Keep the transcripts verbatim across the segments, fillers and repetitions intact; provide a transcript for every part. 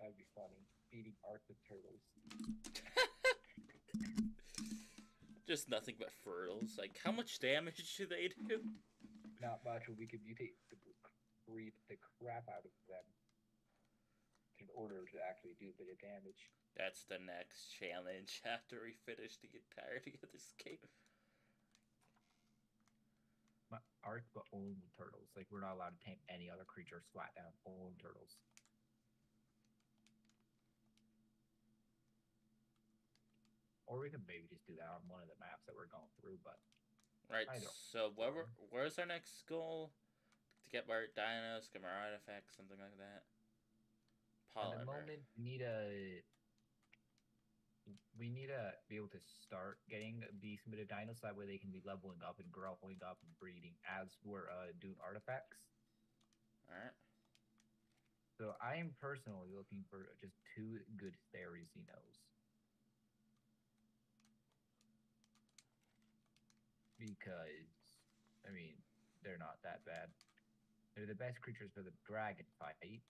That'd be funny. Eating Arctic turtles. Just nothing but fertles. Like, how much damage do they do? Not much, but we could mutate the breed the crap out of them in order to actually do a bit of damage. That's the next challenge after we finish the entirety of this game. My Arc, but only turtles. Like we're not allowed to tame any other creatures flat down. Only turtles. Or we could maybe just do that on one of the maps that we're going through, but Right, either. so where, where's our next goal? To get more dinos, get more artifacts, something like that. Polymer. At the Polymer. moment, we need a we need to be able to start getting these bit of dinos so that way they can be leveling up and growing up and breeding as we're uh, doing artifacts. Alright. So I am personally looking for just two good Therizinos. Because, I mean, they're not that bad. They're the best creatures for the dragon fight.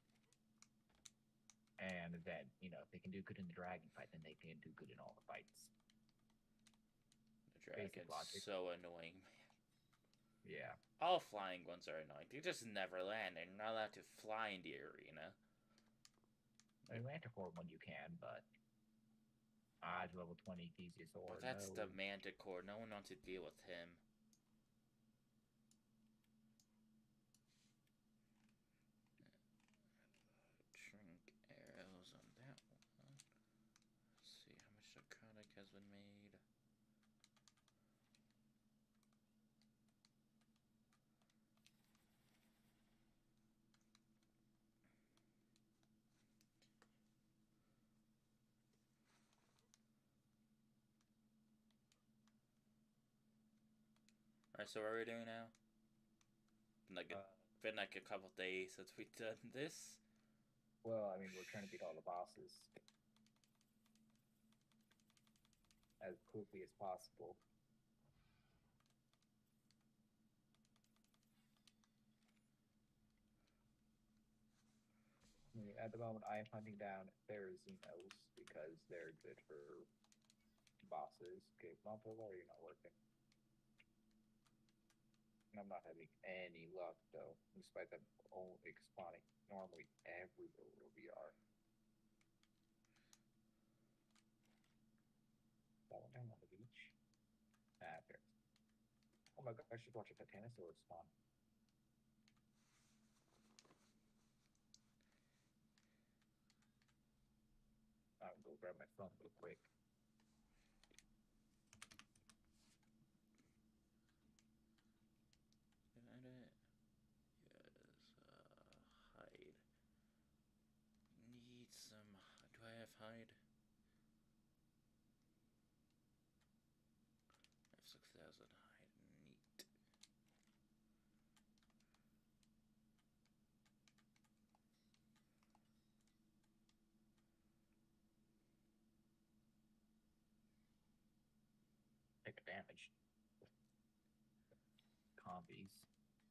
And then, you know, if they can do good in the dragon fight, then they can do good in all the fights. The dragon's so annoying, man. Yeah. All flying ones are annoying. They just never land. They're not allowed to fly in the arena. I mean, Manticore one you can, but odds level twenty Thesiosaur. But that's no. the Manticore. No one wants to deal with him. Shrink arrows on that one. Let's see how much narcotic has been made. Alright, so what are we doing now? Been like, a, uh, been like a couple days since we've done this. Well, I mean, we're trying to beat all the bosses as quickly as possible. I mean, at the moment, I am hunting down Therizinos because they're good for bosses. Okay, Monto, why are you not working? I'm not having any luck, though, despite them only spawning normally everywhere where we are. That one down on the beach. Ah, there. Oh my god, I should watch a Titanosaur spawn. I'll go grab my phone real quick. Got it. Yes, uh, hide. Need some. Do I have hide? I have six thousand hide. Neat. Take damage. Combies.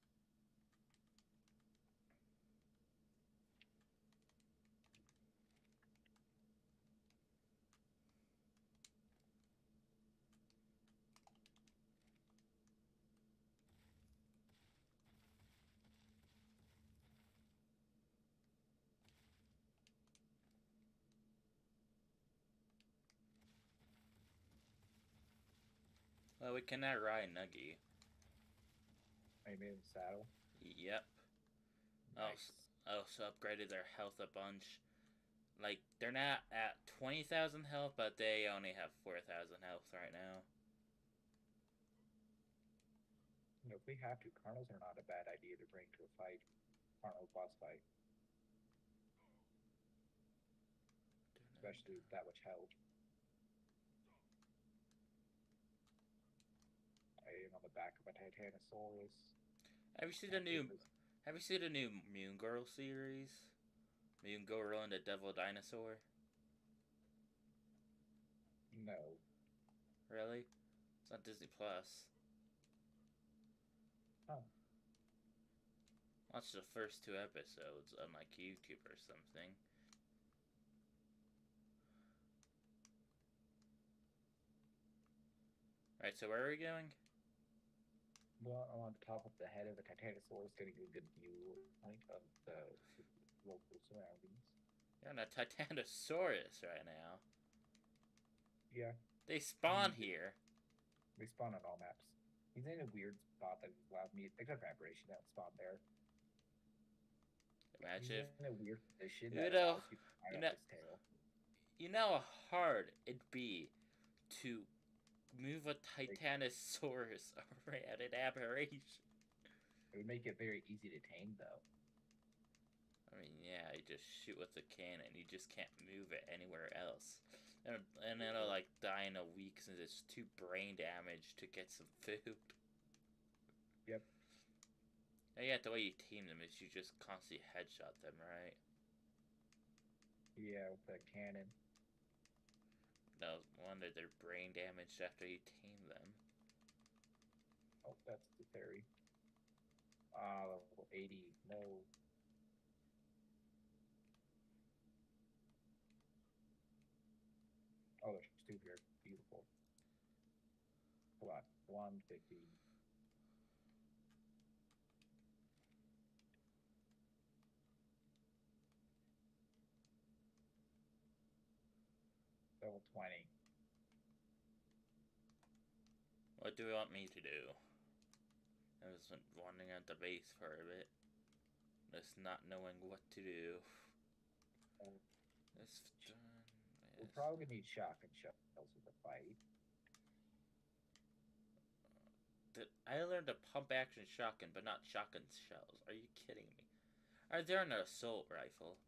Well, we cannot ride Nuggy. Are you made the saddle? Yep. Nice. I also upgraded their health a bunch. Like, they're not at twenty thousand health, but they only have four thousand health right now. You know, if we have to, Carnals are not a bad idea to bring to a fight. Carnal boss fight. Especially with that much health. I am on the back of a Titanosaurus. Have you seen the new Have you seen the new Moon Girl series? Moon Girl and the Devil Dinosaur? No. Really? It's on Disney Plus. Oh. Watch the first two episodes on like YouTube or something. Right, so where are we going? Well, I'm on top of the head of the Titanosaurus, getting a good view point of the local surroundings. You're on a Titanosaurus right now. Yeah, They spawn He's- here. they spawn on all maps. He's in a weird spot that allows me, except for Aberration, that spawn there. Imagine if, He's in a weird position You that know- allows you to fire you up know- his tail. you know how hard it'd be to move a Titanosaurus around an Aberration. It would make it very easy to tame, though. I mean, yeah, you just shoot with a cannon. You just can't move it anywhere else. And, and it'll, like, die in a week since it's too brain damage to get some food. Yep. And yeah, the way you team them is you just constantly headshot them, right? Yeah, with the cannon. No wonder they're brain damaged after you tame them. Oh, that's the fairy. Ah, uh, level eighty. No. Oh, there's two here. Beautiful. Come on. one fifty. Level twenty. What do you want me to do? I was wandering at the base for a bit. Just not knowing what to do. Oh. This done. We'll Yes. probably need shotgun shells with the fight. Did- I learned a pump action shotgun, but not shotgun shells. Are you kidding me? Are there an assault rifle?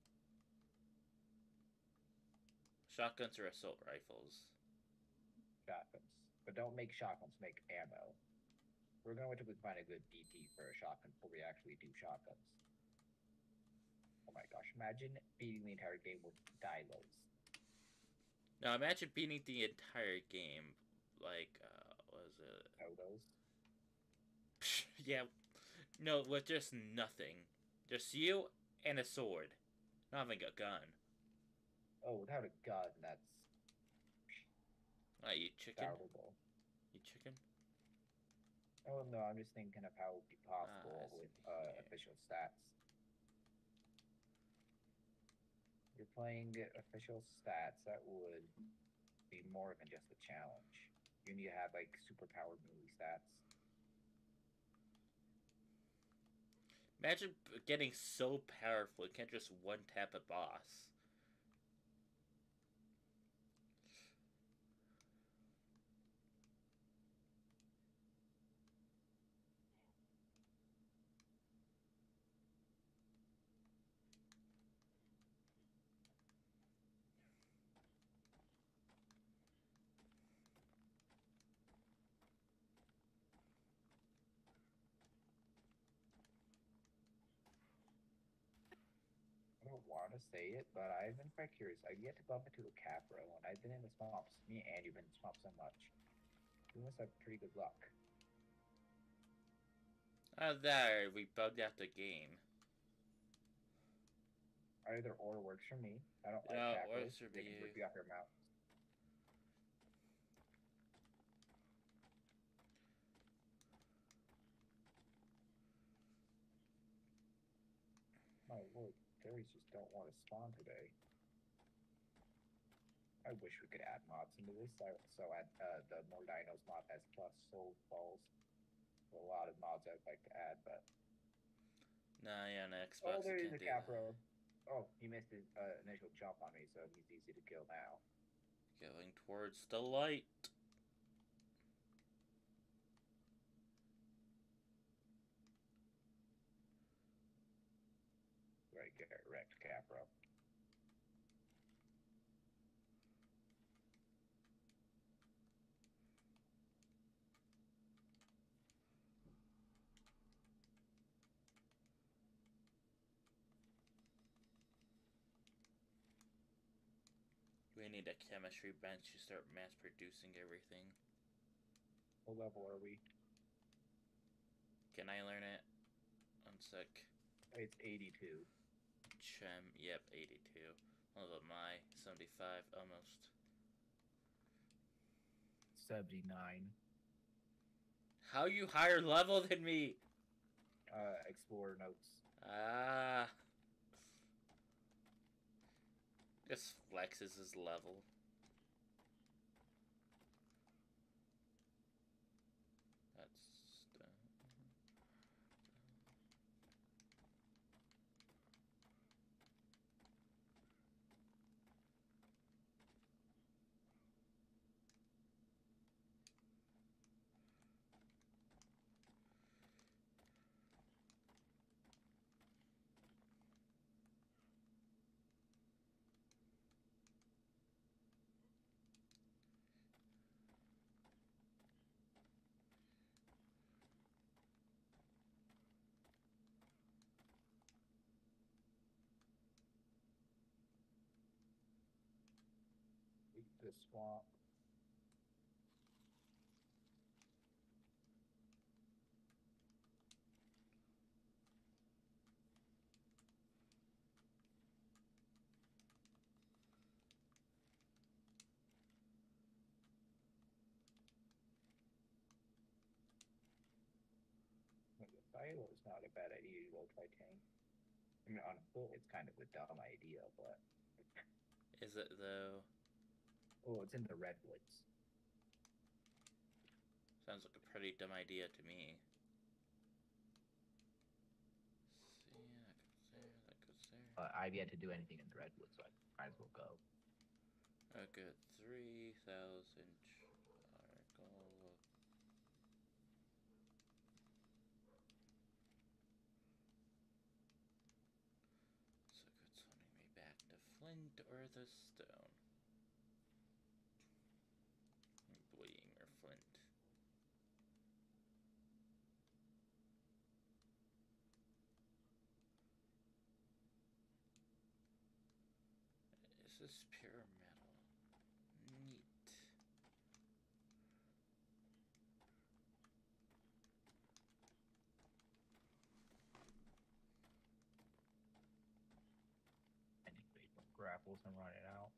Shotguns or assault rifles? Shotguns. But don't make shotguns, make ammo. We're going to find a good D T for a shotgun before we actually do shotguns. Oh my gosh, imagine beating the entire game with Dilos. Now imagine beating the entire game, like, uh, what was it? Todos. Yeah, no, with just nothing. Just you and a sword. Not having a gun. Oh, without a gun, that's What, you chicken? doubtable. You chicken? Oh no, I'm just thinking of how it would be possible Ah, I with see. uh, Yeah. official stats. You're playing official stats, that would be more than just a challenge. You need to have like superpowered movie stats. Imagine b- getting so powerful you can't just one tap a boss. I don't want to say it, but I've been quite curious. I've yet to bump into a Capro, and I've been in the swamps. Me and you've been in the swamps so much. You must have pretty good luck. Oh, there, we bugged out the game. Either or works for me. I don't like No, it Capros. works for They can you. rip you off your mouth. My lord, fairies just don't want to spawn today. I wish we could add mods into this. I, so add uh, the More Dinos mod has plus soul balls. A lot of mods I'd like to add, but Nah, yeah, on Xbox oh, there you is a can't do that. Capro. Oh, he missed his uh, initial jump on me, so he's easy to kill now. Going towards the light. Right, get wrecked, Capro. We need a chemistry bench to start mass producing everything. What level are we? Can I learn it? One sec. It's eighty-two. Chem, yep, eighty-two. What about my seventy-five, almost. seventy-nine. How you higher level than me? Uh, Explorer notes. Ah. Just flexes his level. That's... Uh, Eat the swamp. Silo is not a bad idea to go try tank. I mean, on foot, it's kind of a dumb idea, but. Is it though? Oh, it's in the redwoods. Sounds like a pretty dumb idea to me. See, that goes there, that goes there. Uh, I've yet to do anything in the redwoods, so I might as well go. A good three thousand article. So good sending me back to Flint or the Stone. Bleeding or Flint. This is pure metal. Neat. Anyway, grapples and run it out.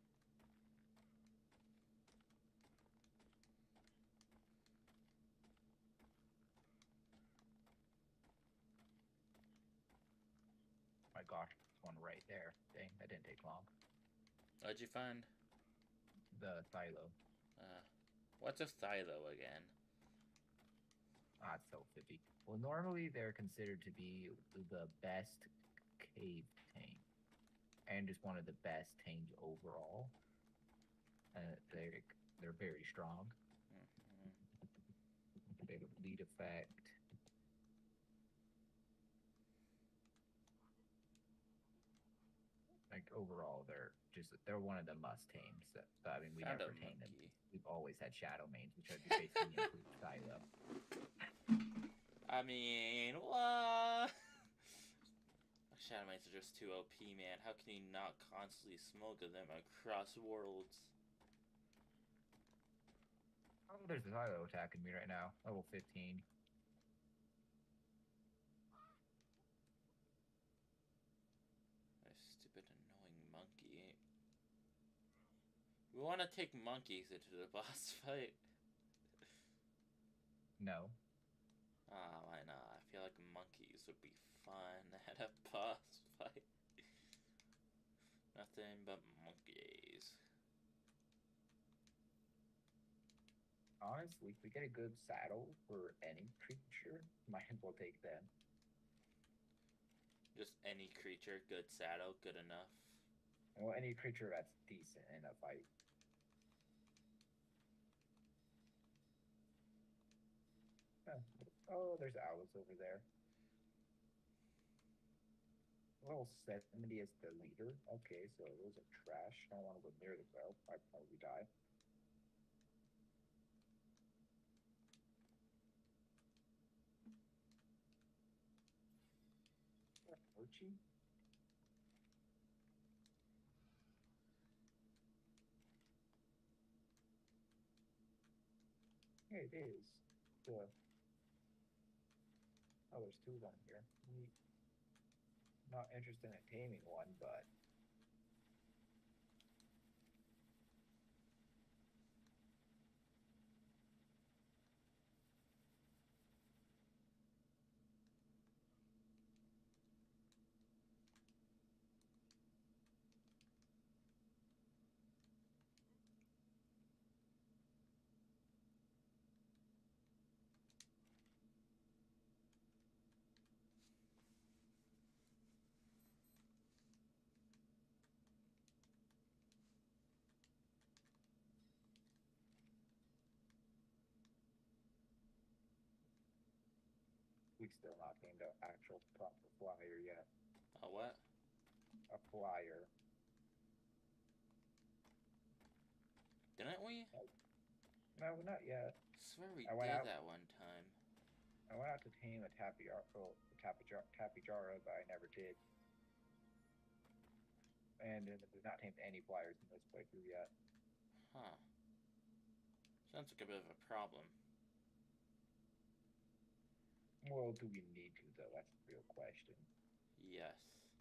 My gosh, there's one right there. Dang, that didn't take long. What'd you find? The silo. Uh, what's a silo again? Ah, it's so fifty. Well, normally they're considered to be the best cave tank, and just one of the best tanks overall. Uh, they're they're very strong. Mm-hmm. They have a bleed effect. Like overall, they're just they're one of the must tames. That, I mean, we Found never a tame them. monkey. We've always had shadow mains, which are basically improved silo. I mean, what? Shadow Mains are just too O P, man. How can you not constantly smoke them across worlds? Oh, there's a silo attacking me right now. Level fifteen. That stupid, annoying monkey. We want to take monkeys into the boss fight. No. Ah, why not? I feel like monkeys would be fun at a boss fight. Nothing but monkeys. Honestly, if we get a good saddle for any creature, might as well take them. Just any creature, good saddle, good enough. Well, any creature that's decent in a fight. Huh. Oh, there's owls over there. Level seventy is the leader. Okay, so those are trash. I don't want to go near them though. I'd probably die. Archie? Yeah, it is. The... Oh, there's two of them here. Neat. Not interested in taming one, but We still not named an actual proper flyer yet. A what? A flyer. Didn't we? No, not yet. Swear we I did went out- that one time. I went out to tame a Tapijara, oh, a Tapijara, Tapijara, but I never did. And uh, we've not tamed any flyers in this playthrough yet. Huh. Sounds like a bit of a problem. Well, do we need to, though? That's the real question. Yes.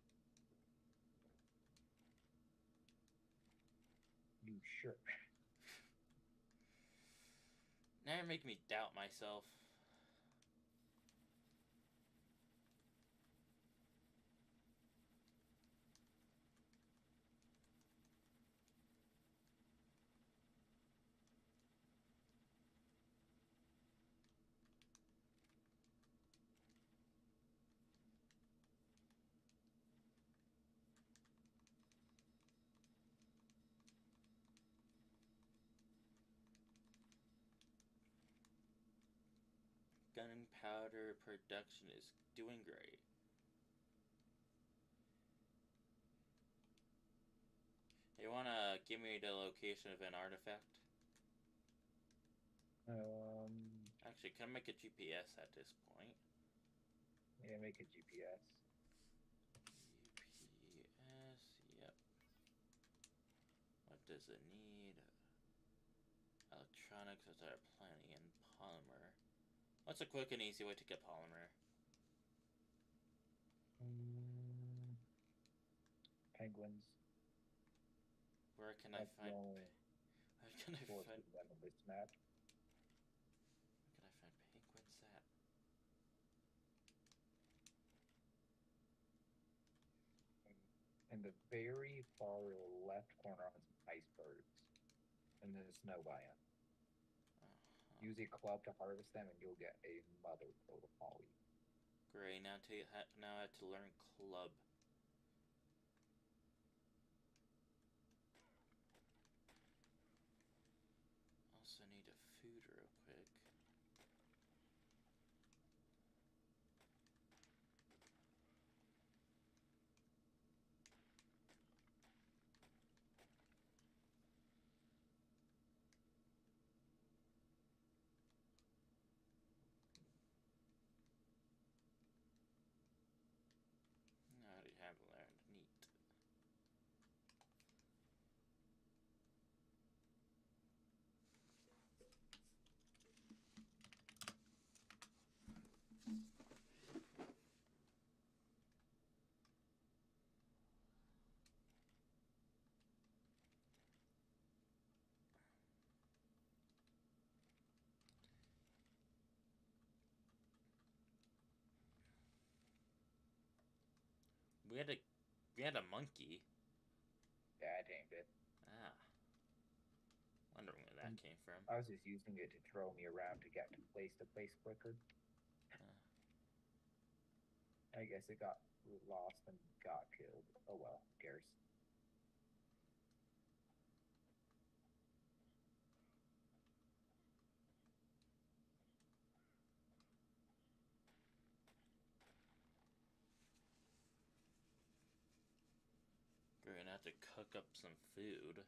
You sure? Now you're making me doubt myself. Gunpowder production is doing great. You wanna give me the location of an artifact? Um, Actually, can I make a G P S at this point? yeah, make a G P S. G P S, yep. What does it need? Electronics, as there are plenty, and polymer. What's a quick and easy way to get polymer? Mm, penguins. Where can That's I find? the only Where can I source find? of them on this map. Where can I find penguins at? In the very far left corner on some icebergs in the snow biome. Uh-huh. Use a club to harvest them, and you'll get a mother load of poly. Great. Now to now I have to learn club. Also need a food real quick. I already have learned. Neat. We had a we had a monkey. Yeah, I tamed it. Ah. Wondering where that Mm. came from. I was just using it to throw me around to get to place to place quicker. Uh. I guess it got lost and got killed. Oh well, who cares? We're gonna have to cook up some food.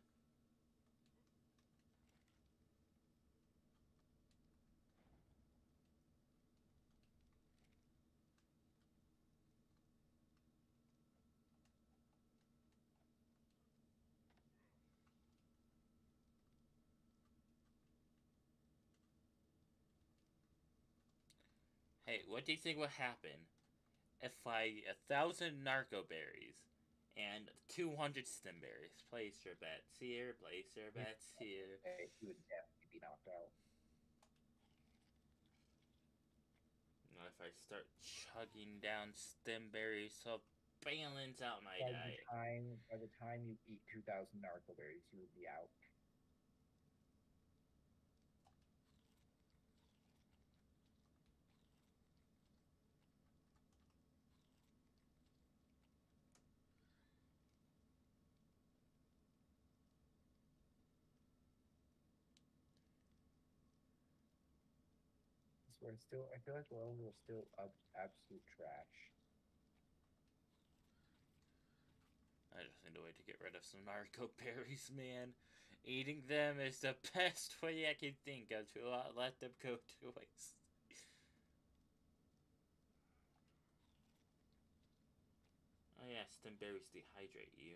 Hey, what do you think would happen if I a thousand narco berries and two hundred stem berries? Place your bets here. Place your bets here. Hey, he would definitely be knocked out. Now, if I start chugging down stem berries to balance out my By the diet. time by the time you eat two thousand narco berries, you would be out. We're still. I feel like we're we're still up absolute trash. I just need a way to get rid of some narco berries, man. Eating them is the best way I can think of to uh, let them go to waste. Oh yeah, stem berries dehydrate you.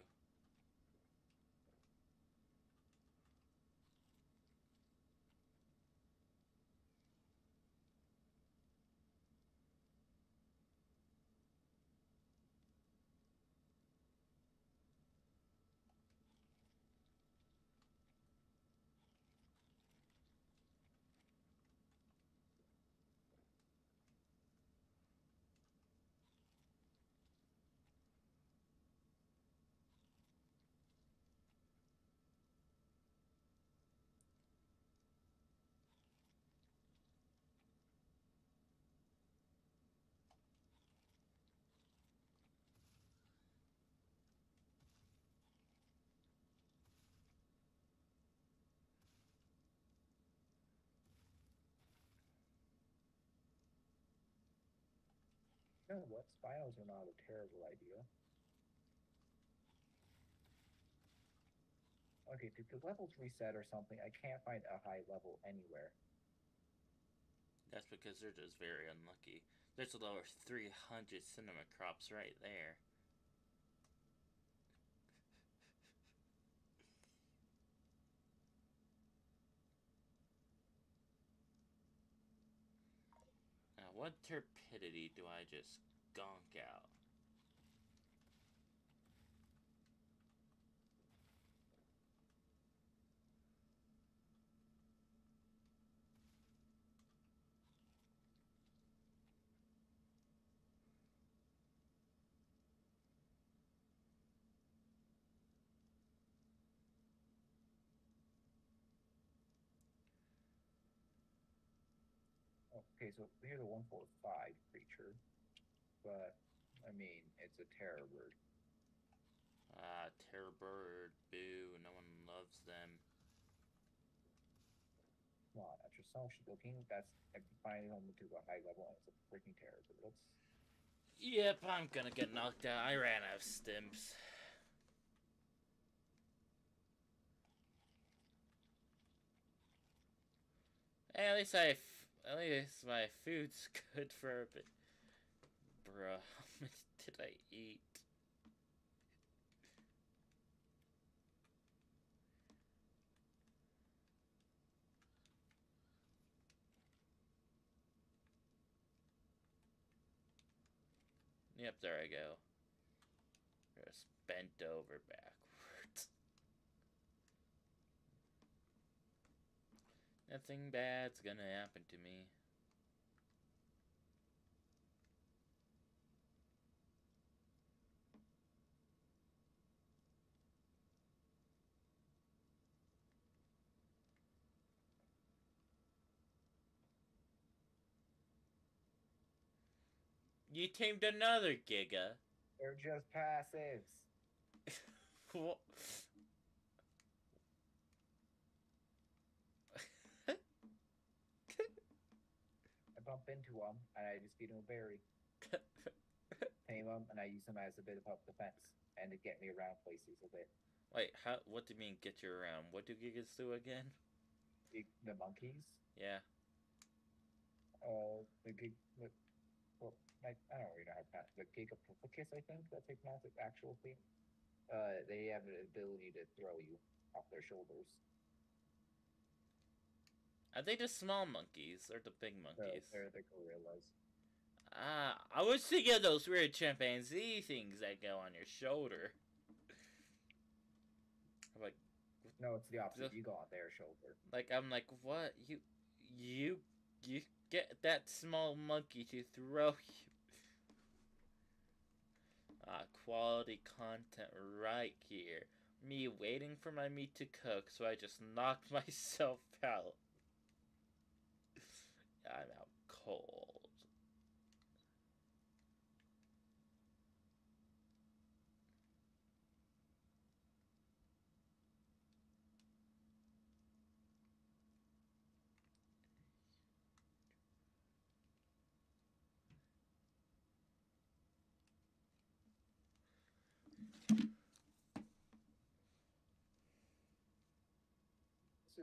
You know what? Spinos are not a terrible idea. Okay, did the levels reset or something? I can't find a high level anywhere. That's because they're just very unlucky. There's a lower three hundred cinema crops right there. Now, what turpidity do I just gonk out? Okay, so here's a one four five creature, but I mean it's a terror bird. Ah, terror bird, boo, no one loves them. Come on, after so much looking, that's I'm finding home to a high level and it's a freaking terror bird. Let's Yep, I'm gonna get knocked out. I ran out of stimps. Hey, at least I, f at least my food's good for a bit. Bruh, how much did I eat? Yep, there I go. Just bent over backwards. Nothing bad's gonna happen to me. You tamed another Giga. they're just passives. What? I bump into them and I just feed them a berry. Tame them and I use them as a bit of help defense and to get me around places a bit. Wait, how? What do you mean get you around? What do Gigas do again? The, the monkeys. Yeah. Uh, the gig. The, well, I, I don't really know how to pronounce it. The Gigapithecus, I think that's how you pronounce it. Actual thing. Uh, they have the ability to throw you off their shoulders. Are they the small monkeys or the big monkeys? They're, they're the gorillas. Ah, I was thinking of those weird chimpanzee things that go on your shoulder. I'm like, No, it's the opposite. the- You go on their shoulder. like I'm like, what? You, you, you get that small monkey to throw you. Ah, quality content right here. Me waiting for my meat to cook, so I just knocked myself out. I'm out cold.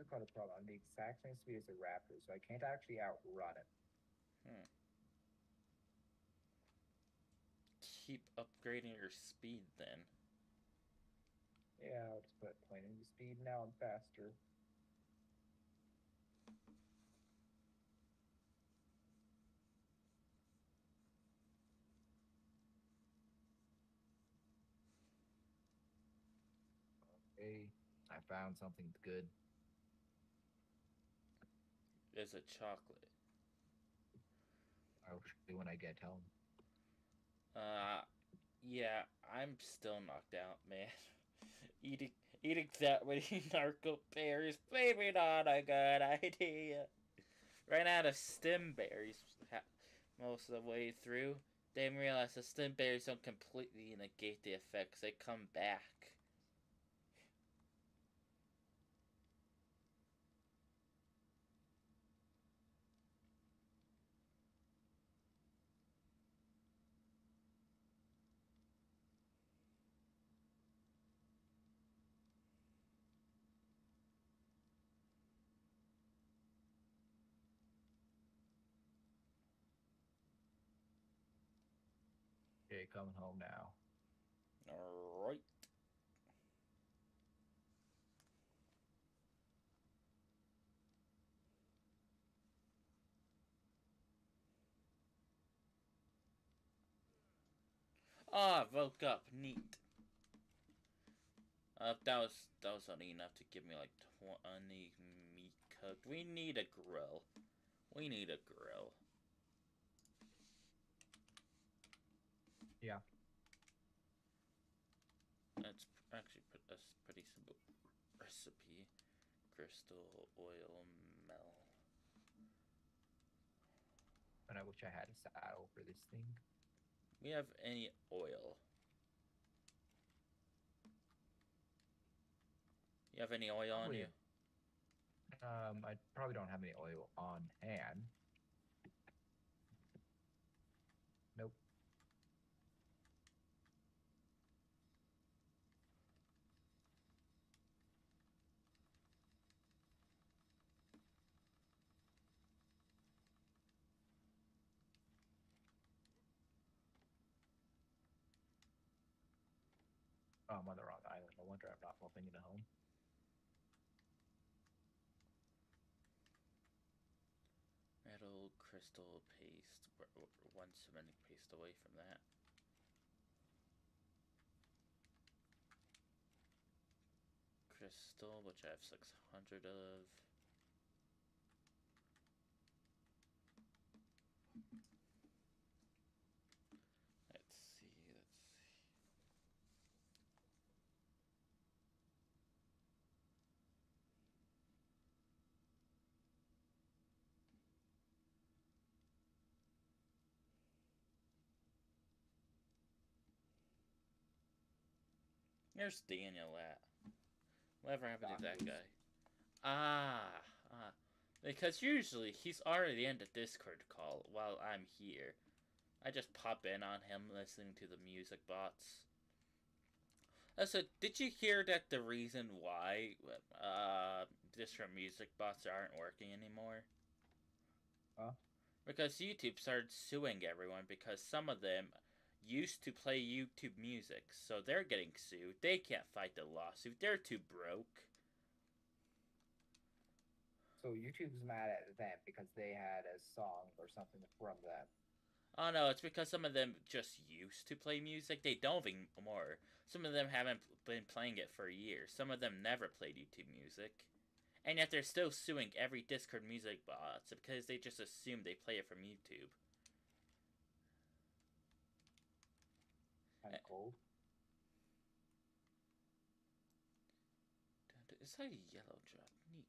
is part of the problem. I'm the exact same speed as a raptor, so I can't actually outrun it. Hmm. Keep upgrading your speed then. Yeah, I'll just put plain into speed now. I'm faster. Okay, I found something good. There's a chocolate. I'll show you when I get home. Uh, yeah, I'm still knocked out, man. eating eating that many narco berries, maybe not a good idea. Ran out of stem berries most of the way through. Didn't realize the stem berries don't completely negate the effects; they come back. Okay, coming home now. Alright. Ah, woke up. Neat. Uh, that was that was only enough to give me like twenty meat cooked. We need a grill. We need a grill. Yeah. That's actually a pretty simple recipe. Crystal oil mel. But I wish I had a saddle for this thing. We have any oil? You have any oil Probably, on you? Um, I probably don't have any oil on hand. Nope. Oh, I'm on the wrong island. No wonder I'm not bumping into home. Metal crystal paste. We're, we're one cementing paste away from that. Crystal, which I have six hundred of. Let's see, let's see. Where's Daniel at? Whatever happened to that guy? Ah, ah. Because usually he's already in the Discord call while I'm here. I just pop in on him listening to the music bots. Uh, so, did you hear that the reason why uh, Discord music bots aren't working anymore? Huh? Because YouTube started suing everyone because some of them used to play YouTube music, so they're getting sued. They can't fight the lawsuit. They're too broke. So YouTube's mad at them because they had a song or something from them. Oh no, it's because some of them just used to play music. They don't anymore. Some of them haven't been playing it for years. Some of them never played YouTube music. And yet they're still suing every Discord music bots because they just assume they play it from YouTube. Kind of cold. Is that a yellow drop? Neat.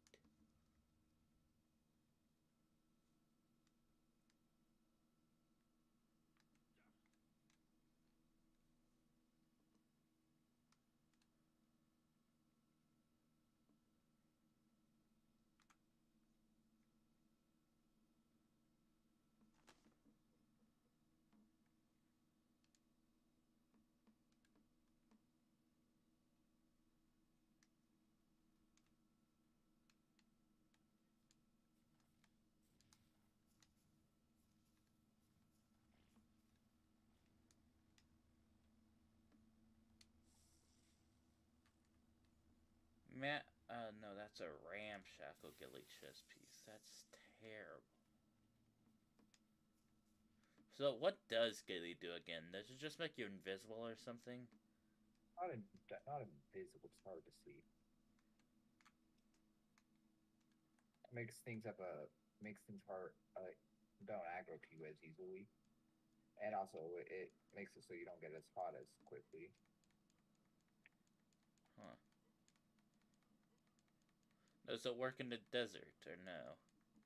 Matt, uh, no, that's a ramshackle ghillie chess piece. That's terrible. So, what does ghillie do again? Does it just make you invisible or something? Not in, not invisible. It's hard to see. It makes things up a makes things hard. Uh, don't aggro to you as easily, and also it makes it so you don't get as hot as quickly. Huh. Does it work in the desert or no?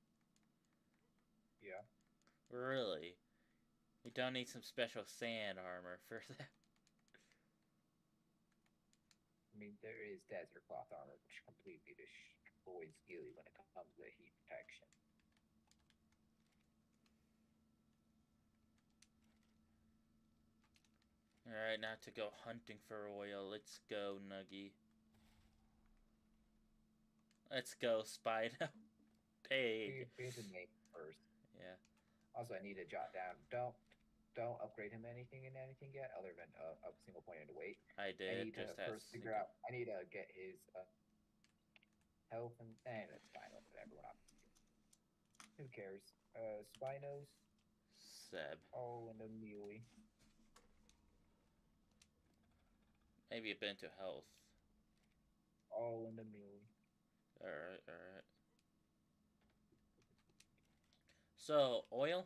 Yeah. Really? You don't need some special sand armor for that. I mean, there is desert cloth armor, which completely destroys ghillie when it comes to heat protection. Alright, now to go hunting for oil. Let's go, Nuggy. Let's go, Spino. Hey. We have to name first. Yeah. Also, I need to jot down. Don't don't upgrade him anything in anything yet, other than uh, up a single point into weight. I did. I need just to first figure out. I need to get his uh, health and and it's fine with everyone up. Who cares? Uh, Spinos. Seb. Oh, and the Muley. Maybe a bit to health. Oh, and the Muley. Alright, alright. So, oil?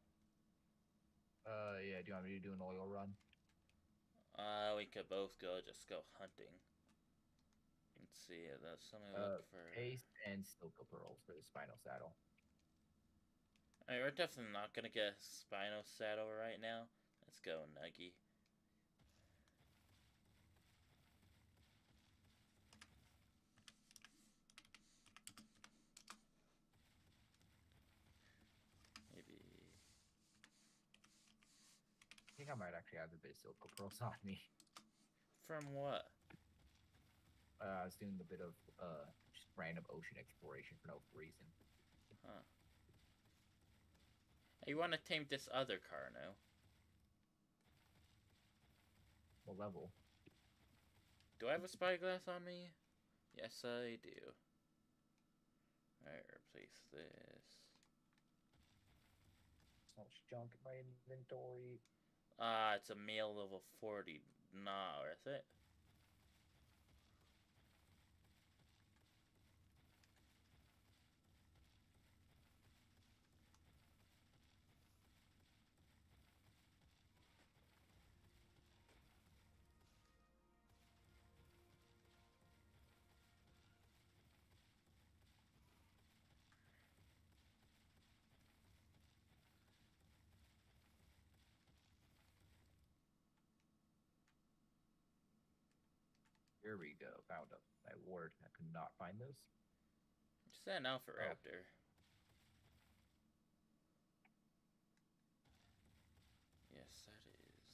Uh, yeah, do you want me to do an oil run? Uh, we could both go, just go hunting. Let's see, that's something uh, look for... Paste and Silco Pearls for the Spinal Saddle. Alright, we're definitely not gonna get a Spino saddle right now. Let's go, Nuggy. Maybe... I think I might actually have a bit of Silco Pearls on me. From what? Uh, I was doing a bit of uh, just random ocean exploration for no reason. Huh. You want to tame this other Carno? What level? Do I have a spyglass on me? Yes, I do. Alright, replace this. So much junk in my inventory. Ah, it's a male level forty. Not worth it. Here we go. Found a my ward. I could not find those. Just an Alpha Raptor. Yes, that is.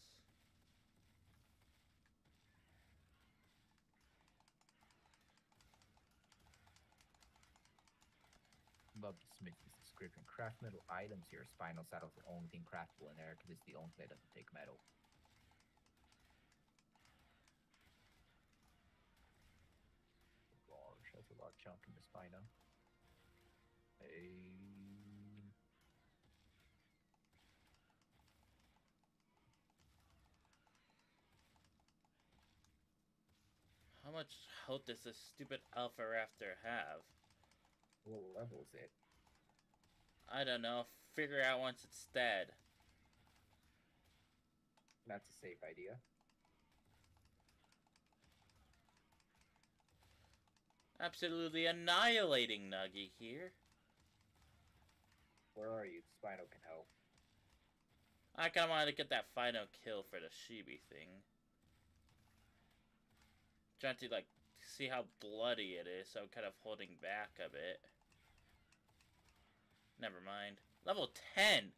Love the Smithy's description. Craft metal items here. Spinal Saddle's the only thing craftable in there because it's the only thing that doesn't take metal. Gosh, that's a lot of chunk in the Spino. Hey. How much health does this stupid Alpha Raptor have? What level is it? I don't know. Figure out once it's dead. That's a safe idea. Absolutely annihilating Nuggy here. Where are you? Spino can help. I kinda wanted to get that final kill for the Chibi thing. Trying to, like, see how bloody it is, so I'm kind of holding back a bit. Never mind. Level ten!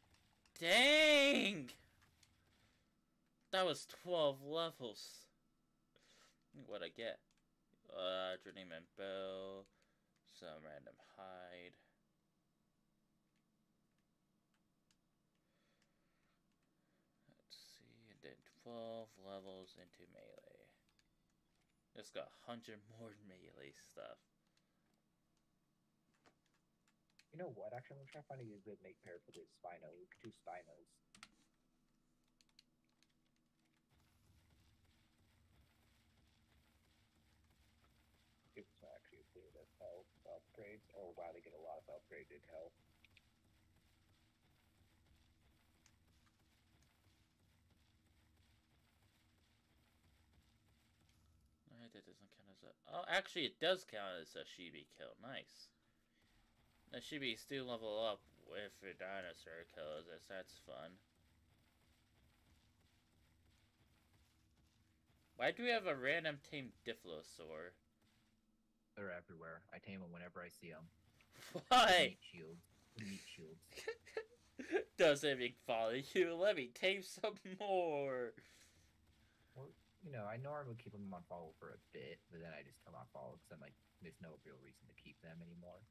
Dang! That was twelve levels. What'd I get? Uh, Journeyman Bow. Some random hide. Let's see, and then twelve levels into melee. It's got a hundred more melee stuff. You know what? Actually, I'm gonna try finding a good mate pair for this Spino. Two Spinos. It's actually clear that health upgrades. Oh wow, they get a lot of upgraded health. Alright, that doesn't count as a. Oh, actually, it does count as a Shibi kill. Nice. The Shibis do level up if your dinosaur kills us. That's fun. Why do we have a random tamed Diplosaur? They're everywhere. I tame them whenever I see them. Why? Meat shields. Meat shields. Doesn't even follow you. Let me tame some more. Well, you know, I normally keep them on follow for a bit, but then I just come on follow because I'm like, there's no real reason to keep them anymore.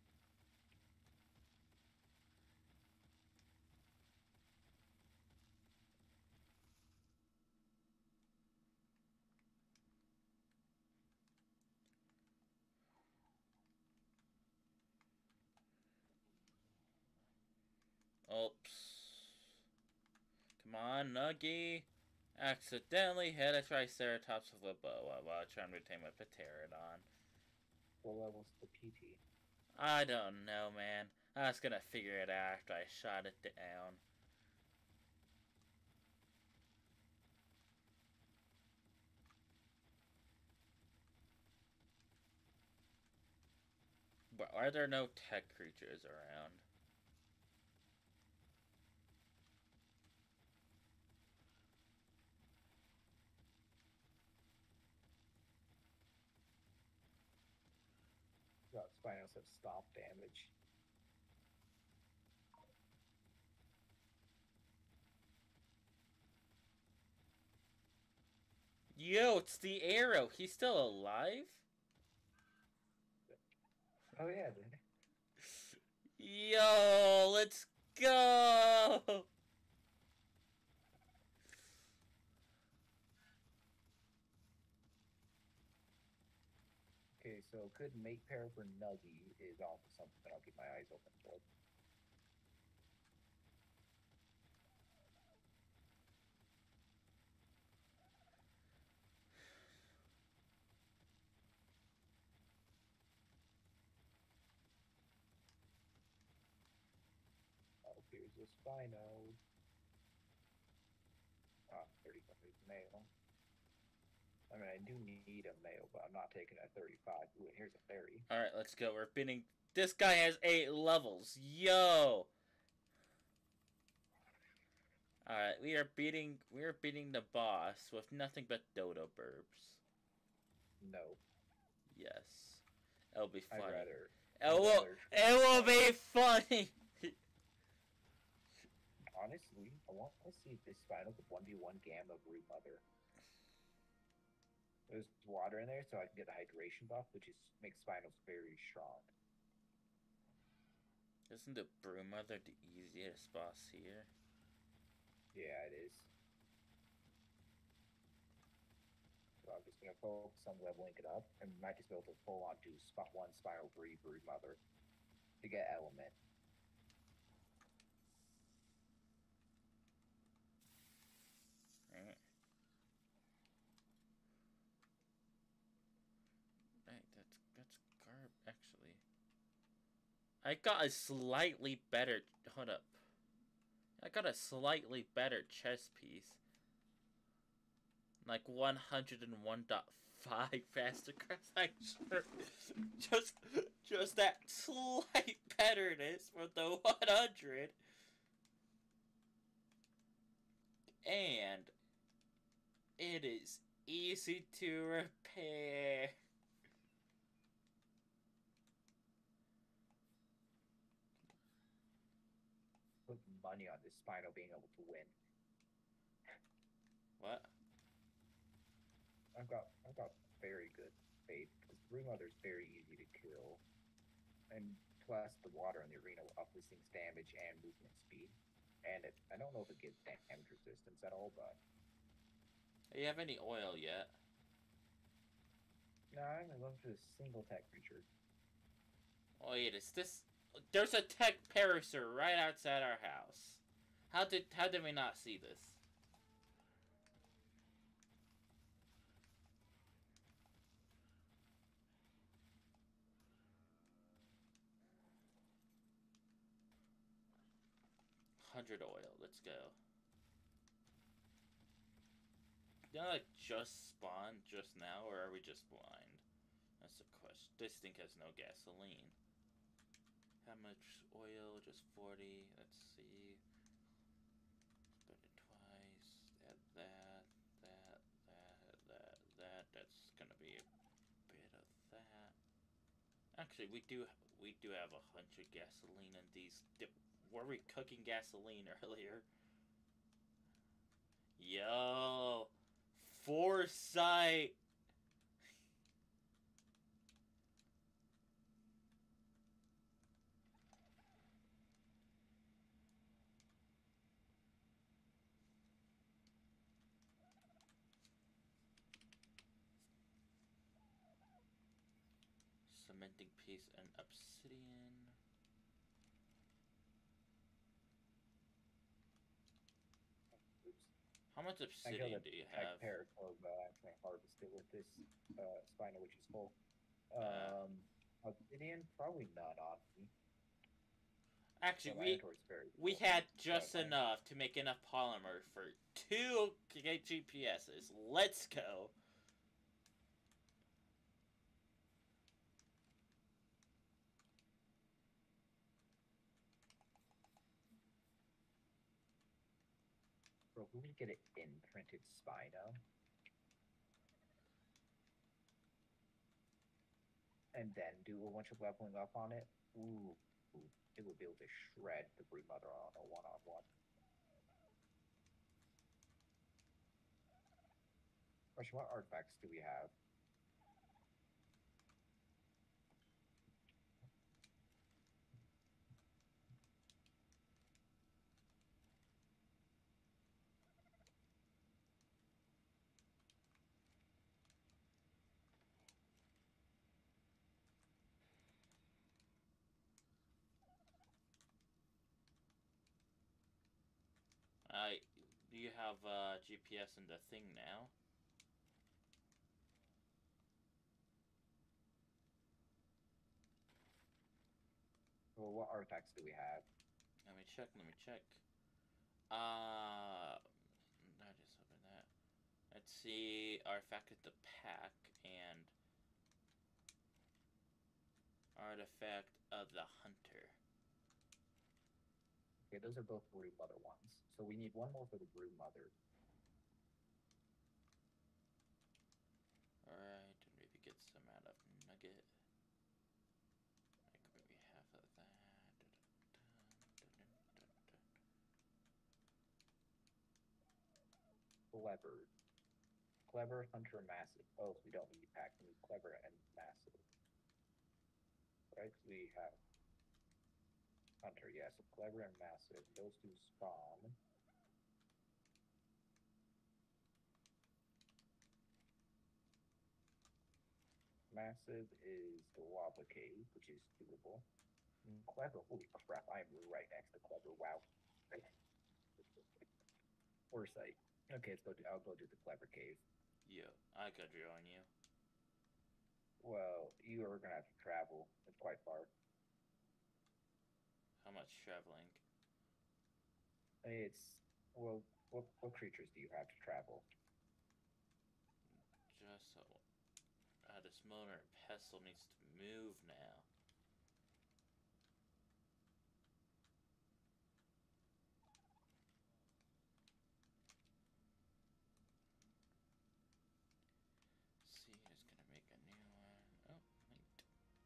Oops. Come on, Nuggy. Accidentally hit a Triceratops with a bow while trying to tame a Pterodon. What level's the P T? I don't know, man. I was gonna figure it out after I shot it down. But are there no tech creatures around? Well, Spinos have stop damage. Yo, it's the arrow. He's still alive? Oh yeah, then. Yo, let's go! Okay, so good mate pair for Nuggy is also something that I'll keep my eyes open for. Oh, here's a Spino. Ah, thirty-five is male. I mean, I do need a male, but I'm not taking a thirty-five. Ooh, and here's a fairy. Alright, let's go. We're beating... This guy has eight levels. Yo! Alright, we are beating... We are beating the boss with nothing but dodo burbs. No. Yes. It'll be I'd funny. rather. It I'd will, rather- it will be funny! Honestly, I want to see if this Spino could one v one Gamma Brood Mother. There's water in there, so I can get the hydration buff, which is makes Spinos very strong. Isn't the Broodmother the easiest boss here? Yeah, it is. So I'm just gonna focus on leveling it up, and we might just be able to full on do spot one Spinal Breed Brood Mother to get element. Right. Right, that's that's garb actually. I got a slightly better hold up. I got a slightly better chess piece. Like one hundred one point five faster cause I sure just just that slight betterness for the one hundred. And it is easy to repair. Put money on this Spino being able to win. What? I've got I've got very good faith because Brood Mother's very easy to kill, and plus the water in the arena will up this thing's damage and movement speed. And it, I don't know if it gives damage resistance at all, but Do you have any oil yet? No, I'm going for a single tech creature. Wait, is this? There's a tech parasaur right outside our house. How did how did we not see this? Hundred oil. Let's go. Did I like just spawn just now, or are we just blind? That's the question. This thing has no gasoline. How much oil? Just forty. Let's see. Split it twice. Add that, that, that, that, that. That's gonna be a bit of that. Actually, we do we do have a bunch of gasoline in these. Were we cooking gasoline earlier? Yo, foresight. Cementing piece and obsidian. Oops. How much I obsidian killed a do you tech have? parasaur, but I can harvest it with this uh, Spino, which is full. Uh. Um, obsidian, probably not, honestly. Actually, So my we inventory's very we full. had So just I'm- enough to make enough polymer for two G P S's. Let's go. Bro, we can get it imprinted Spino. And then do a bunch of leveling up on it. Ooh, ooh, it would be able to shred the Brood Mother on a one-on-one. Question, what artifacts do we have? I do you have uh, G P S in the thing now? Well, what artifacts do we have? Let me check. Let me check. Uh, I just opened that. Let's see. Artifact of the pack and artifact of the hunter. Okay, those are both Brood Mother ones. So we need one more for the Brood Mother. Alright, and maybe get some out of nugget. Like maybe half of that. Clever. Clever, Hunter, Massive. Oh, so we don't need pack. We need Clever and Massive. Right? So we have Hunter, yeah. So Clever and Massive. Those two spawn. Massive is the Lava Cave, which is doable. Mm, Clever, holy crap, I am right next to Clever. Wow. Foresight. Okay, let's go do, I'll go do the Clever Cave. Yo, I could join you. Well, you are gonna have to travel. It's quite far. How much traveling? It's well, what what creatures do you have to travel? Just so. Uh, this motor pestle needs to move now. See, it's gonna make a new one. Oh, wait.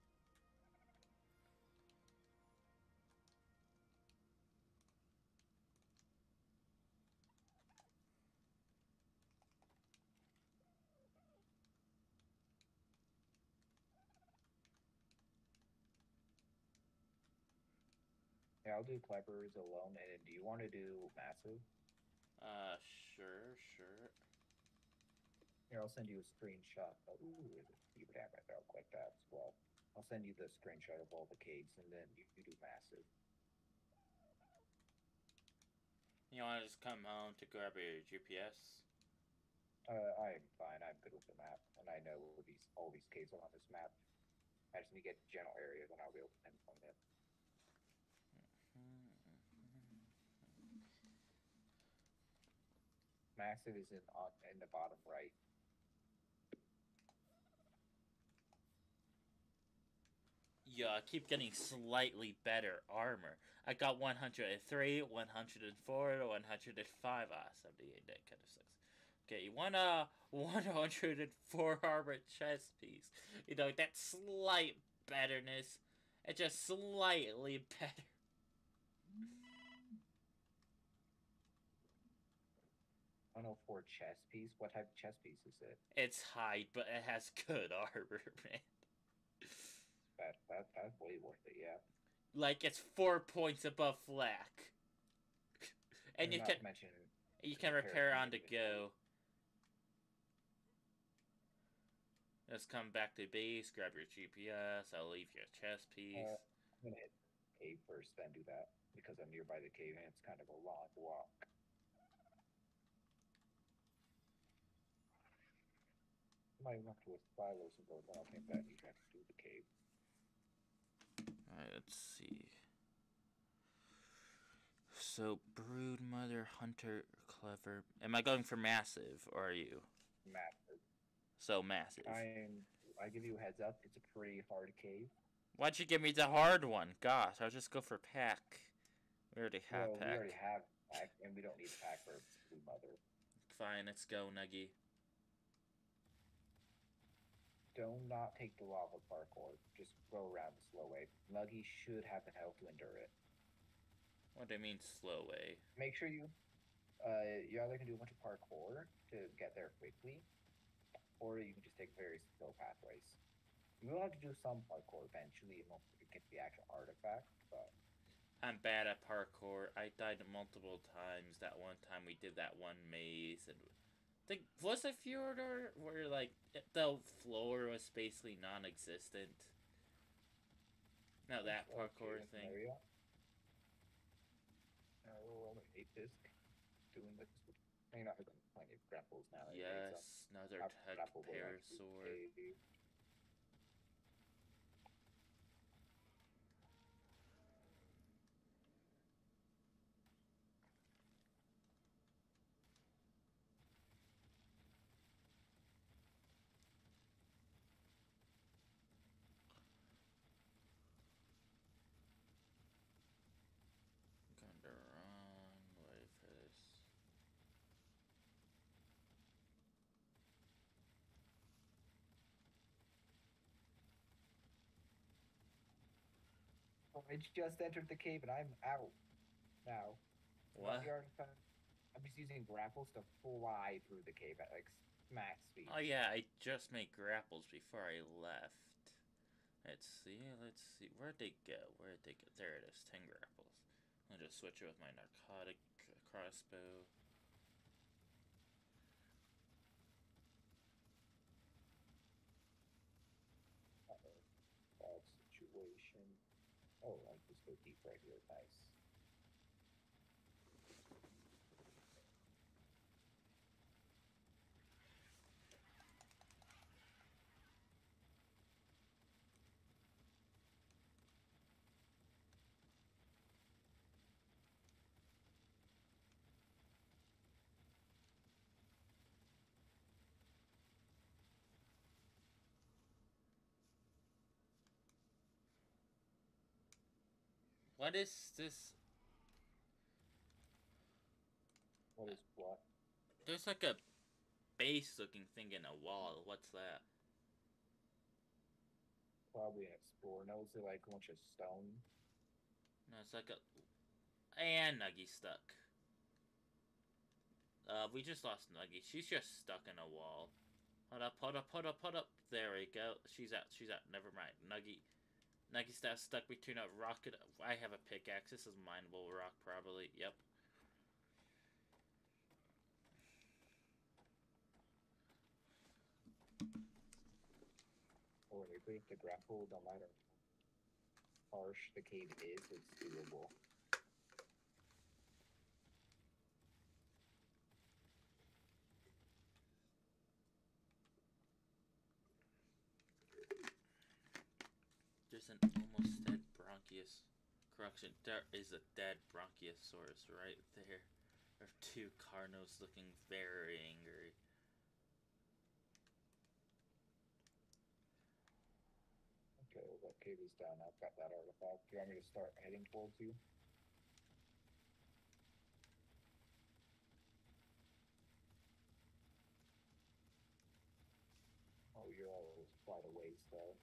Yeah, I'll do Clever's alone. And do you want to do Massive? Uh, sure, sure. Here, I'll send you a screenshot. Of, ooh, you would have send you the screenshot of all the caves, and then you, you do massive. You want to just come home to grab your G P S? Uh, I'm fine. I'm good with the map, and I know these all these caves are on this map. I just need to get general areas, and I'll be able to pinpoint it. Massive is in on in the bottom right. Yeah, I keep getting slightly better armor. I got one hundred three, one hundred four, one hundred five. Ah, seventy-eight, that kind of sucks. Okay, one, uh, one hundred four armor chest piece. You know, that slight betterness. It's just slightly better. one oh four chest piece? What type of chest piece is it? It's hide, but it has good armor, man. That, that, that's way worth it, yeah. Like, it's four points above flak. And you not can to mention you the can repair repair on the inventory. go. Just come back to base, grab your G P S, I'll leave your chest piece. Uh, I'm gonna hit cave first, then do that because I'm nearby the cave and it's kind of a long walk. Might even have to with Silos and go down. I think that you have to do the cave. Alright, let's see. So, Brood, Mother, Hunter, Clever. Am I going for massive, or are you? Massive. So, massive. I'm. I give you a heads up. It's a pretty hard cave. Why'd you give me the hard one? Gosh, I'll just go for pack. We already have well, pack. we already have pack, and we don't need pack for Blue Mother. Fine, let's go, Nuggy. Do not take the lava parkour. Just go around the slow way. Nuggy should have the health to endure it. What do you mean, slow way? Make sure you, uh, you either can do a bunch of parkour to get there quickly, or you can just take very slow pathways. You will have to do some parkour eventually in order to get the actual artifact, but I'm bad at parkour. I died multiple times. That one time we did that one maze, and the, was it Fjordor where like the floor was basically non-existent? No, that parkour okay, thing. Area. Uh, we'll only eight disc doing this. I mean, I have plenty of grapples now. Anyway, Yes, so another I'll tech grapple will actually parasaur. save. Gonna run. Wait for this. Oh, I just entered the cave and I'm out now. What? The artifact. I'm just using grapples to fly through the cave at like max speed. Oh yeah, I just made grapples before I left. Let's see, let's see. Where'd they go? Where'd they go? There it is, ten grapples. I'll just switch it with my narcotic crossbow. Uh-oh. Bad situation. Oh, I just go deep right here. Nice. What is this? What is what? There's like a base looking thing in a wall. What's that? Probably an explorer. No, is it like a bunch of stone? No, it's like a... And Nuggy stuck. Uh, we just lost Nuggy. She's just stuck in a wall. Hold up, hold up, hold up, hold up. There we go. She's out, she's out. Never mind. Nuggy. Nuggy staff stuck between a rock and... I have a pickaxe. This is mineable rock, probably. Yep. Or when we put the grapple, no matter how harsh the cave is, it's doable. There's an almost dead Bronchius. Correction, there is a dead Bronchiosaurus right there. There are two Carnos looking very angry. Okay, that cave is down. I've got that artifact. Do you want me to start heading towards you? Oh, you're always quite a ways though.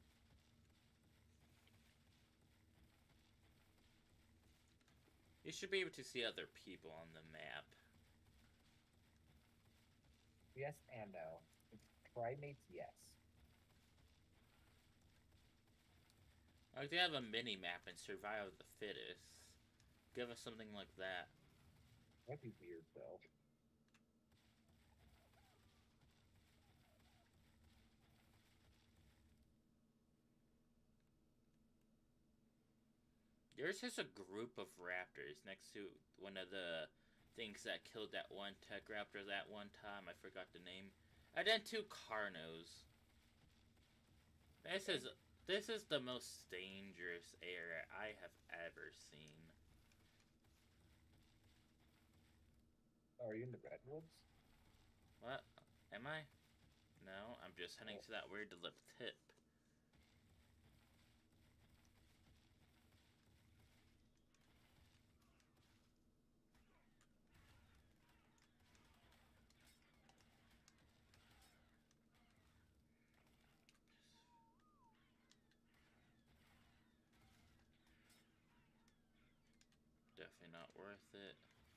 You should be able to see other people on the map. Yes and no. Primates, yes. I could have a mini map and survival of the fittest. Give us something like that. That'd be weird though. There's just a group of raptors next to one of the things that killed that one tech raptor that one time. I forgot the name. And then two Carnos. This is this is the most dangerous area I have ever seen. Are you in the redwoods? What? Am I? No, I'm just heading Oh. to that weird lip tip. Definitely not worth it.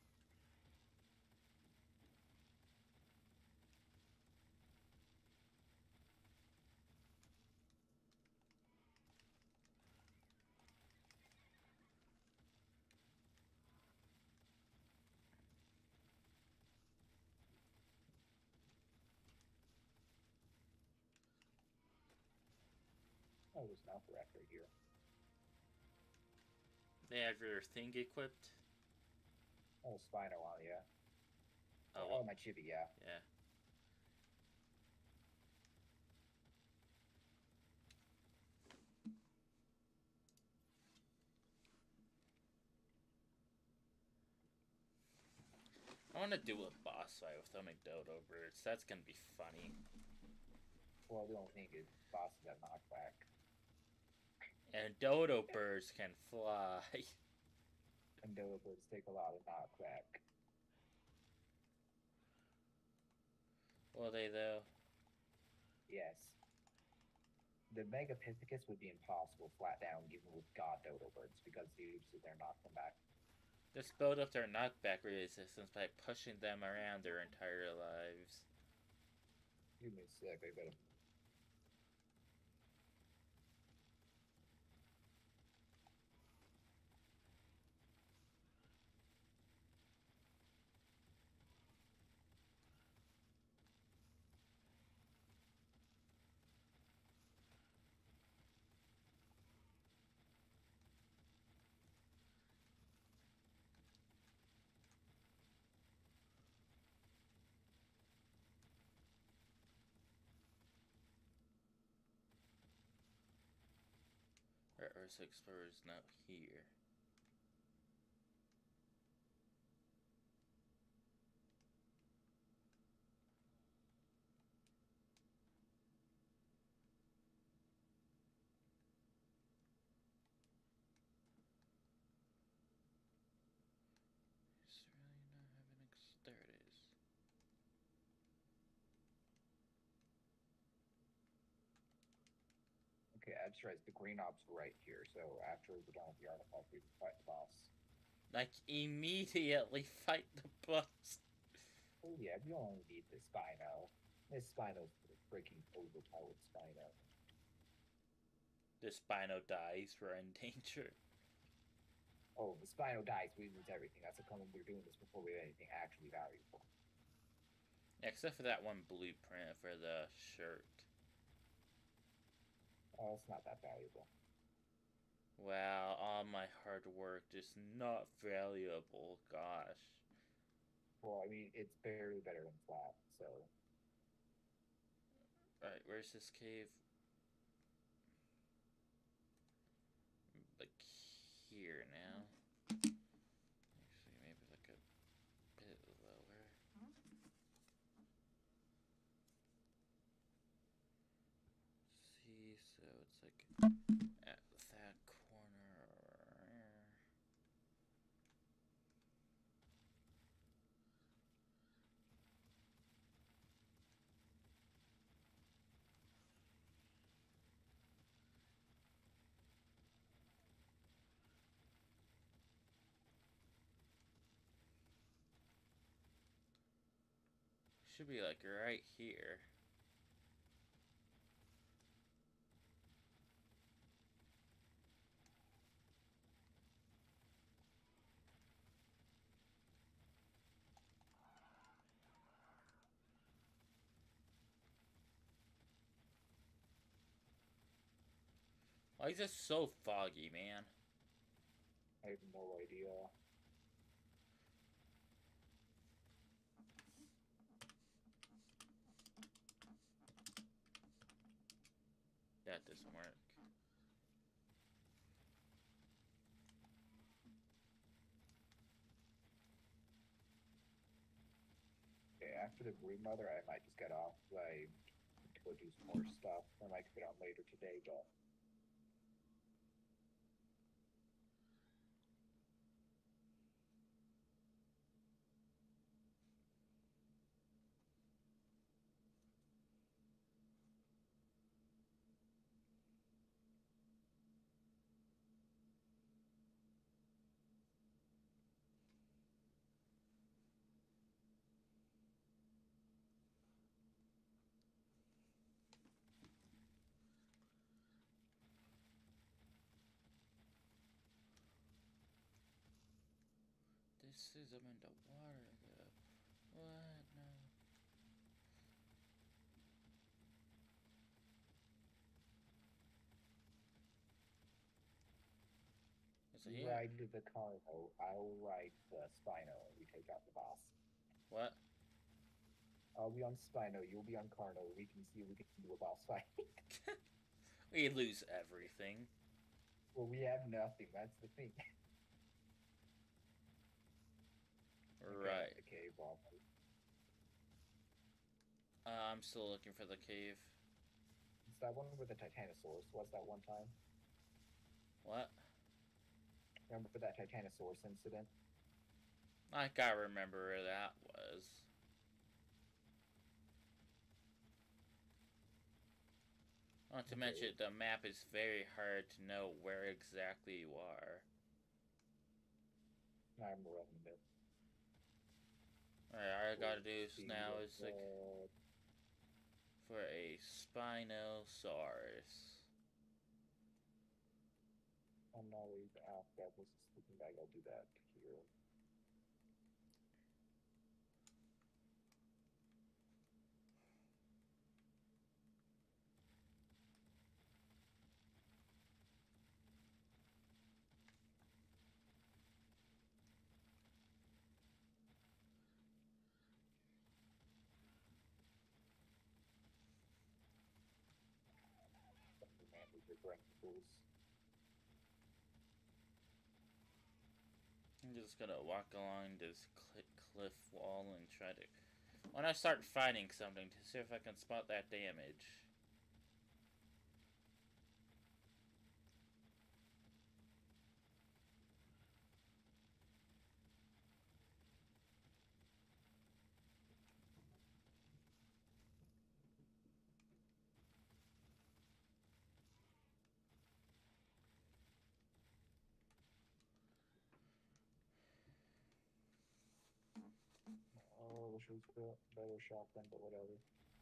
Oh, there's an alpha right here. They have your thing equipped? Oh, Spino on, yeah. Oh, Oh, well, my chibi, yeah. yeah. I want to do a boss fight with them and Dodo Birds. That's gonna be funny. Well, the only thing is, boss got knocked back. And Dodo Birds can fly. And Dodos take a lot of knockback. Will they though? Yes. The Megapithecus would be impossible flat down, even with God Dodo Birds, because they usually they're knock them back. Just build up their knockback resistance by pushing them around their entire lives. Give me a sec, I gotta. Our Earth Explorer is not here. It's really not having ex- there it is. Okay, I just realized the green ob's right here, so after we're done with the artifact, we can fight the boss. Like, immediately fight the boss. Oh yeah, we only need the Spino. This Spino's a freaking overpowered Spino. The Spino dies, we're in danger. Oh, the Spino dies, we lose everything. That's how come we're doing this before we have anything actually valuable. Except for that one blueprint for the shirt. Well, it's not that valuable. Wow, all my hard work is not valuable. Gosh. Well, I mean, it's barely better than flat, so. Alright, where's this cave? Like here now. Actually, maybe like a bit lower. See, so it's like at that corner. Should be like right here. Why is this so foggy, man? I have no idea. That doesn't work. Okay, after the brood mother, I might just get off. I need to go do some more stuff. I might get on later today, but. This is I'm in the water though. What? No. Is it You here? ride the Carno, I'll ride the Spino, and we take out the boss. What? I'll be on Spino, you'll be on Carno. We can see if we can do a boss fight. We lose everything. Well, we have nothing. That's the thing. Right. Okay, the cave boss. Uh, I'm still looking for the cave. It's that one with the Titanosaurus. Was that one time? What? Remember that Titanosaurus incident? I gotta remember where that was. Not to Okay. mention, the map is very hard to know where exactly you are. I'm running it. Alright, all I gotta do See now what is like the- for a Spinosaurus. I'm not really out. That was a sleeping bag. I'll do that here. Man, these are breakfasts. I'm just gonna walk along this cl cliff wall and try to... When I start fighting something, to see if I can spot that damage. Oh, I wish it was a better shotgun, but whatever.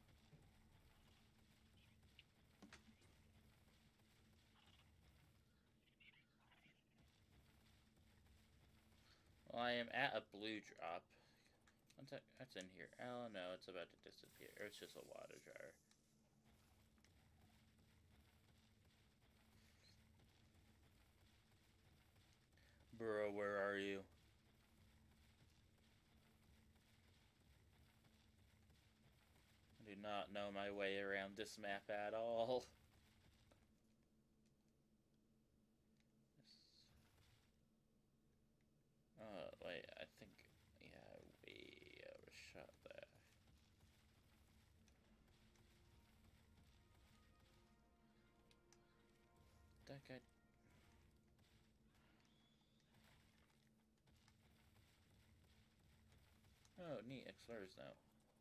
Well, I am at a blue drop. What's that? That's in here. Oh no, it's about to disappear. Or it's just a water jar. not know my way around this map at all. Oh, wait, I think, yeah, we overshot that. That guy... Oh, neat, explorers now.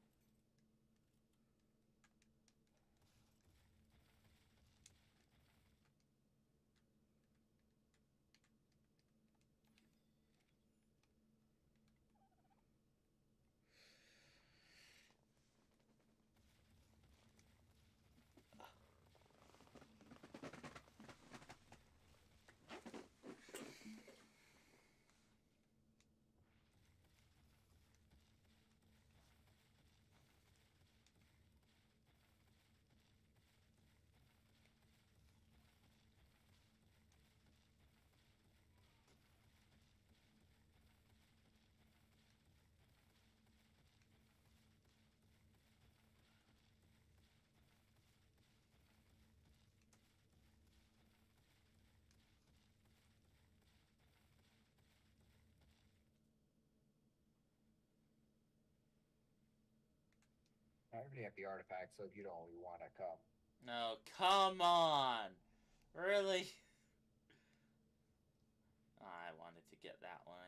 I already have the artifact, so if you don't want to come. No, come on! Really? I wanted to get that one.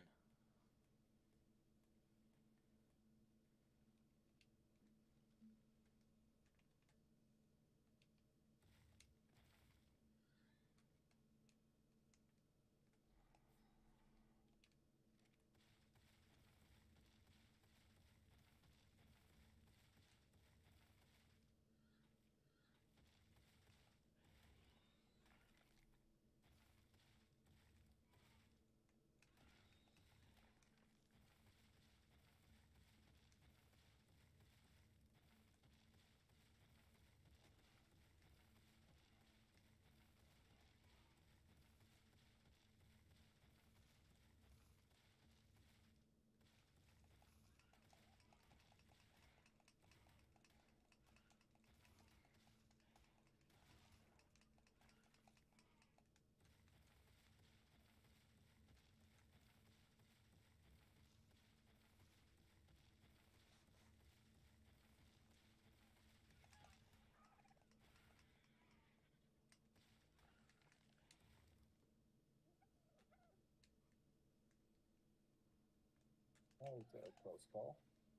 That was a close call.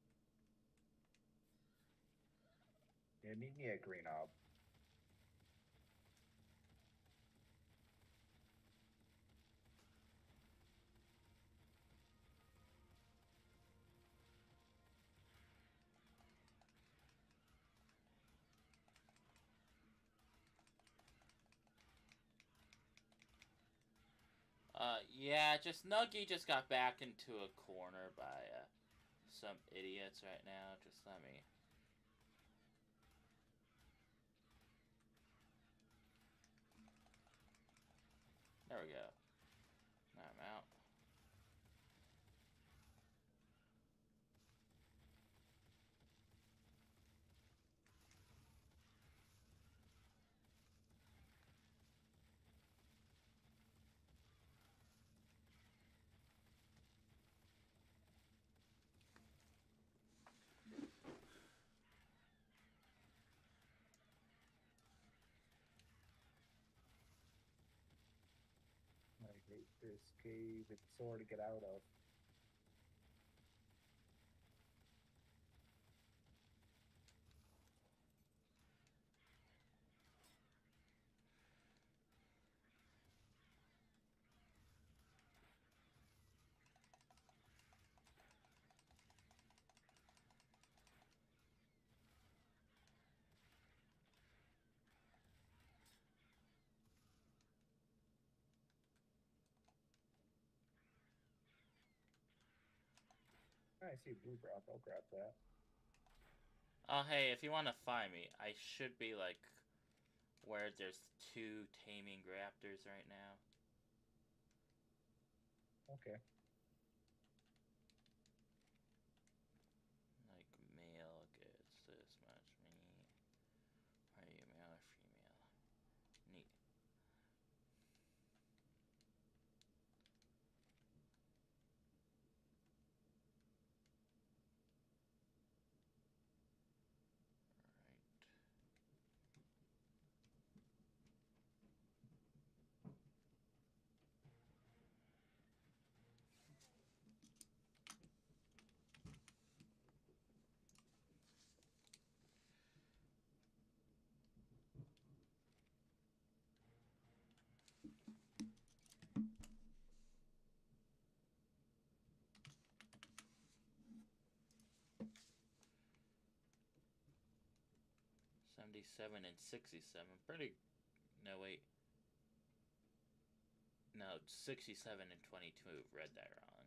Yeah, meet me at Green Ob. Uh, yeah, just Nuggy just got back into a corner by, uh, some idiots right now. Just let me... There we go. Now I'm out. I hate this cave. It's so hard to get out of. I see blue rock. I'll grab that. Oh, hey, if you want to find me, I should be, like, where there's two taming raptors right now. Okay. Like, male gets this much meat. seventy-seven and sixty-seven. Pretty. No, wait. No, sixty-seven and twenty-two. Read that wrong.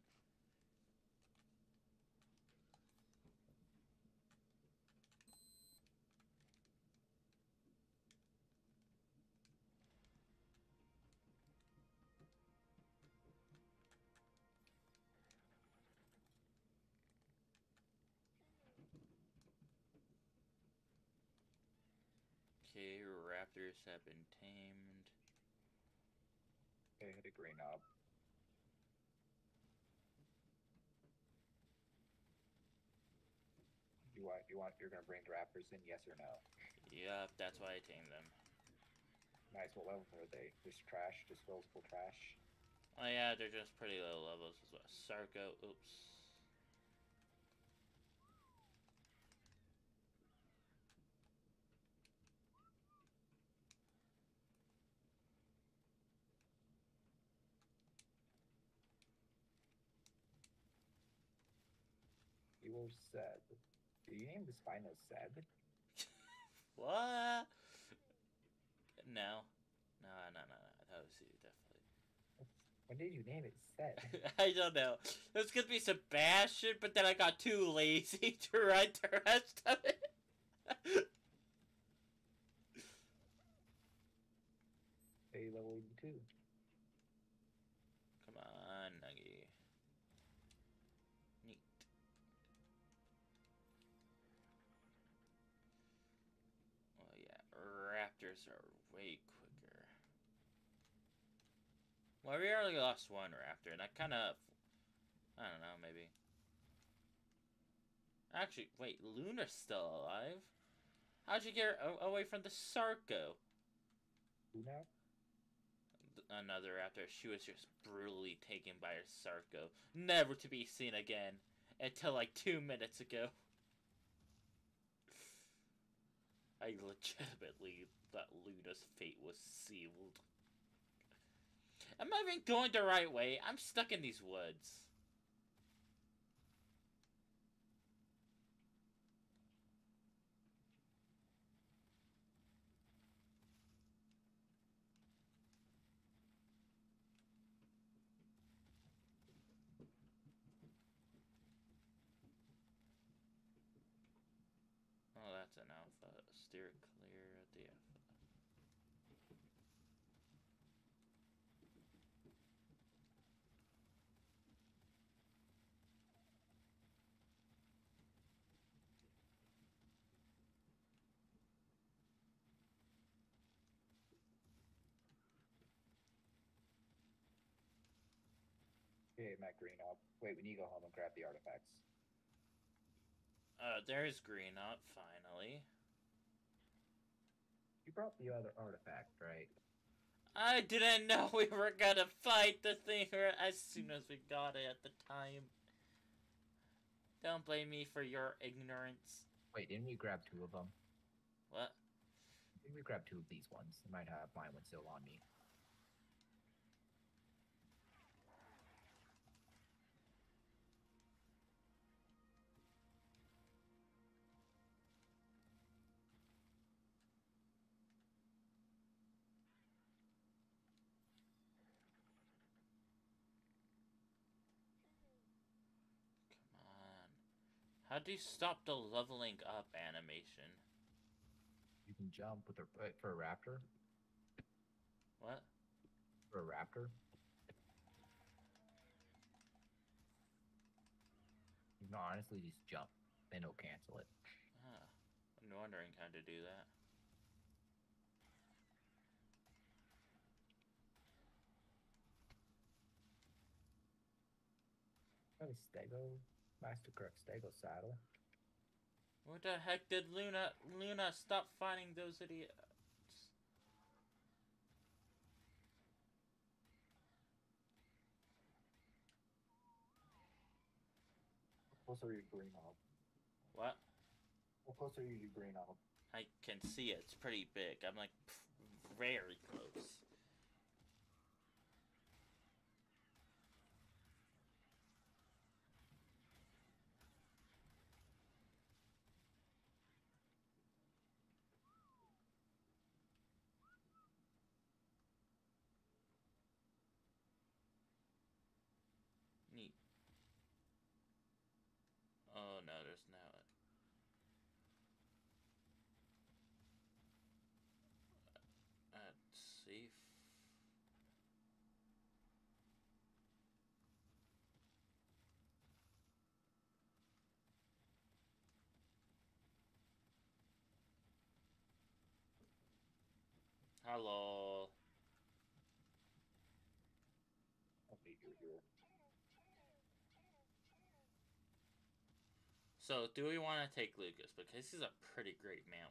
Okay, raptors have been tamed. Okay, hit a green up. You want, you want, you're gonna bring the raptors in, yes or no? Yep, that's why I tamed them. Nice, what level are they? Just trash, disposable trash? Oh yeah, they're just pretty low levels as well. Sarko, oops. You were Seb. Do you name the Spino Seb? What? No. No, no, no, no. That was you, definitely. When did you name it Seb? I don't know. It was gonna be Sebastian, but then I got too lazy to write the rest of it. Hey, level eighty-two. Come on, Nuggy. Neat. Oh yeah, raptors are way quicker. Well, we already lost one raptor, and I kind of... I don't know, maybe. Actually, wait, Luna's still alive? How'd you get her away from the Sarko? Luna? Another raptor. She was just brutally taken by her Sarko, never to be seen again until like two minutes ago. I legitimately thought Luna's fate was sealed. Am I even going the right way? I'm stuck in these woods. Oh, that's an alpha. Steer clear of the alpha. Okay, Matt Green up. Wait, we need to go home and grab the artifacts. Uh, there's Green up, finally. You brought the other artifact, right? I didn't know we were gonna fight the thing as soon as we got it at the time. Don't blame me for your ignorance. Wait, didn't we grab two of them? What? I think we grabbed two of these ones. I might have mine one still on me. Come on. How do you stop the leveling up animation? You can jump with a uh, for a raptor. What? For a raptor. You can honestly just jump, then it'll cancel it. Ah, I'm wondering how to do that. Got a Stego, Mastercraft Stego saddle. What the heck did Luna... Luna, stop finding those idiots. How close are you to green up? What? How close are you to green up? I can see it. It's pretty big. I'm like, pff, very close. Hello. I'll meet you here. So, do we want to take Lucas? Because this is a pretty great mount.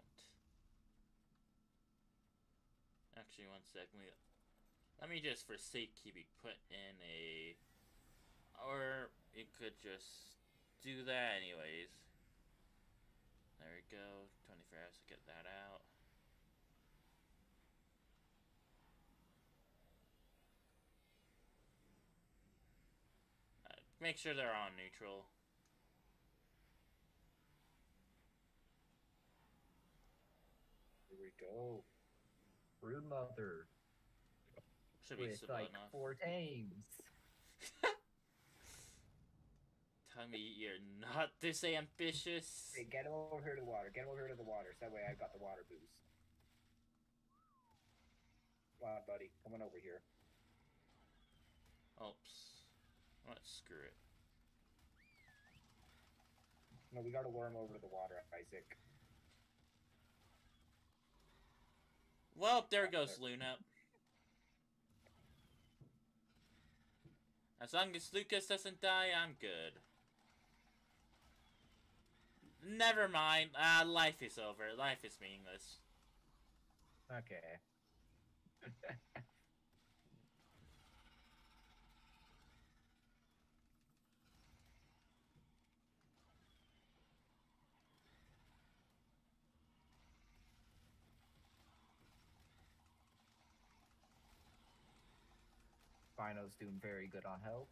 Actually, one second. We, let me just, for safekeeping, put in a... Or, it could just do that anyways. There we go. twenty-four hours to get that out. Uh, make sure they're on neutral. Here we go. Brood mother Should be with simple like enough. four tames. Tell me you're not this ambitious. Hey, get him over here to the water. Get him over here to the water. So that way I've got the water boost. Come on, buddy. Come on over here. Oops. What? Screw it. No, we gotta lure him over to the water, Isaac. Well, there goes Luna. As long as Lucas doesn't die, I'm good. Never mind. Ah, uh, life is over. Life is meaningless. Okay. Spino's doing very good on health.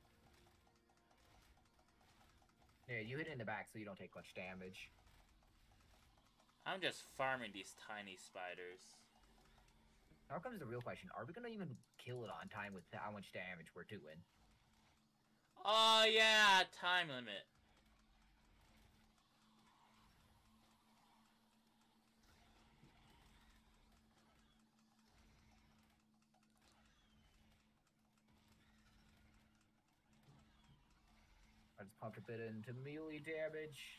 Yeah, you hit it in the back so you don't take much damage. I'm just farming these tiny spiders. Now comes the real question. Are we going to even kill it on time with how much damage we're doing? Oh, yeah, time limit. I just pumped a bit into melee damage.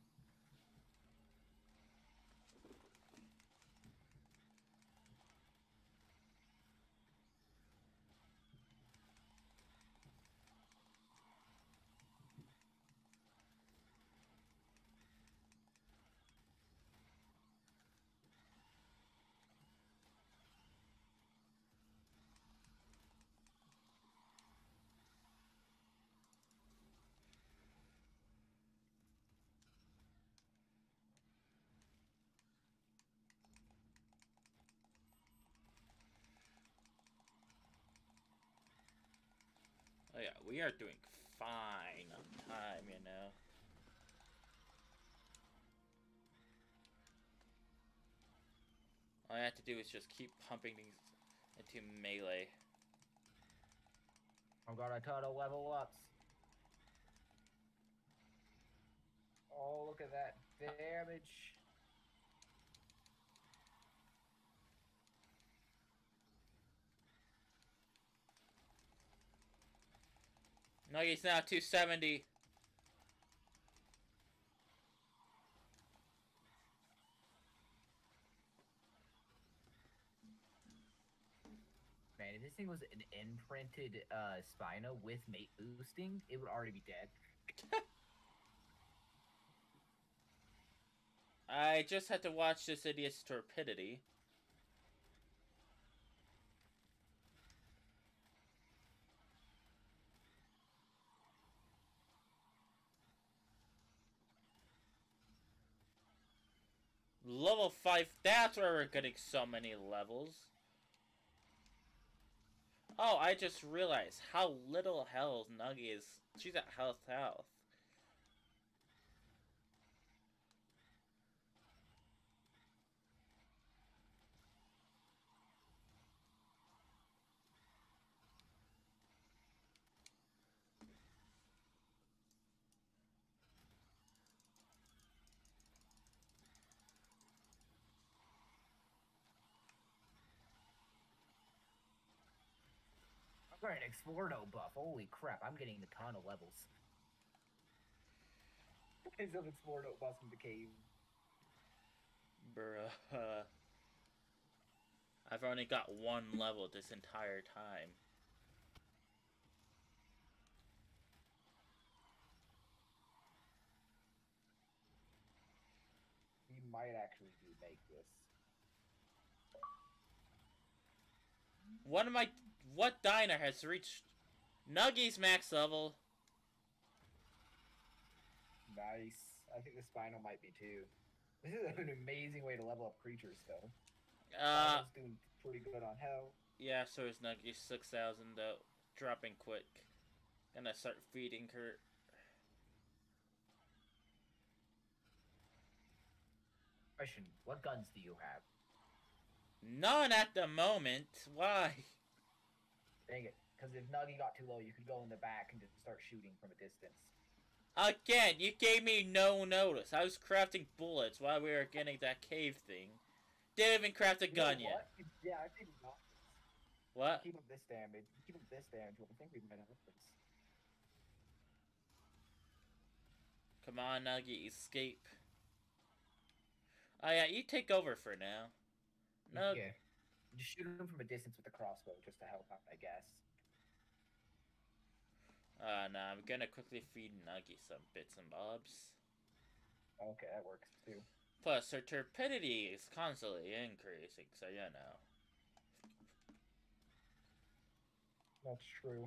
Oh yeah, we are doing fine on time, you know. All I have to do is just keep pumping these into melee. I've got a ton of level ups. Oh, look at that damage. No, he's now two seventy. Man, if this thing was an imprinted uh, Spino with mate boosting, it would already be dead. I just had to watch this idiot's torpidity. Level five, that's where we're getting so many levels. Oh, I just realized how little health Nuggy is. She's at health health. I've got an Explordo buff. Holy crap, I'm getting a ton of levels. He's of Explordo buff in the cave. Bruh. I've only got one level this entire time. We might actually do make this. One of my... What diner has reached Nuggy's max level? Nice. I think the Spinal might be too. This is an amazing way to level up creatures, though. Uh, Spinal's doing pretty good on health. yeah, so is Nuggy. six thousand though. Dropping quick. Gonna start feeding her. Question: what guns do you have? None at the moment. Why? Dang it. Because if Nuggy got too low, you could go in the back and just start shooting from a distance. Again, you gave me no notice. I was crafting bullets while we were getting that cave thing. Didn't even craft a You know gun yet. what? Yeah, I think not. What? Keep up this damage. Keep up this damage. I think we might have this. Come on, Nuggy, escape. Oh yeah, you take over for now. No. Yeah. Just shoot him from a distance with the crossbow just to help out, I guess. Uh, no, I'm gonna quickly feed Nuggy some bits and bobs. Okay, that works too. Plus, her turpidity is constantly increasing, so you know. That's true.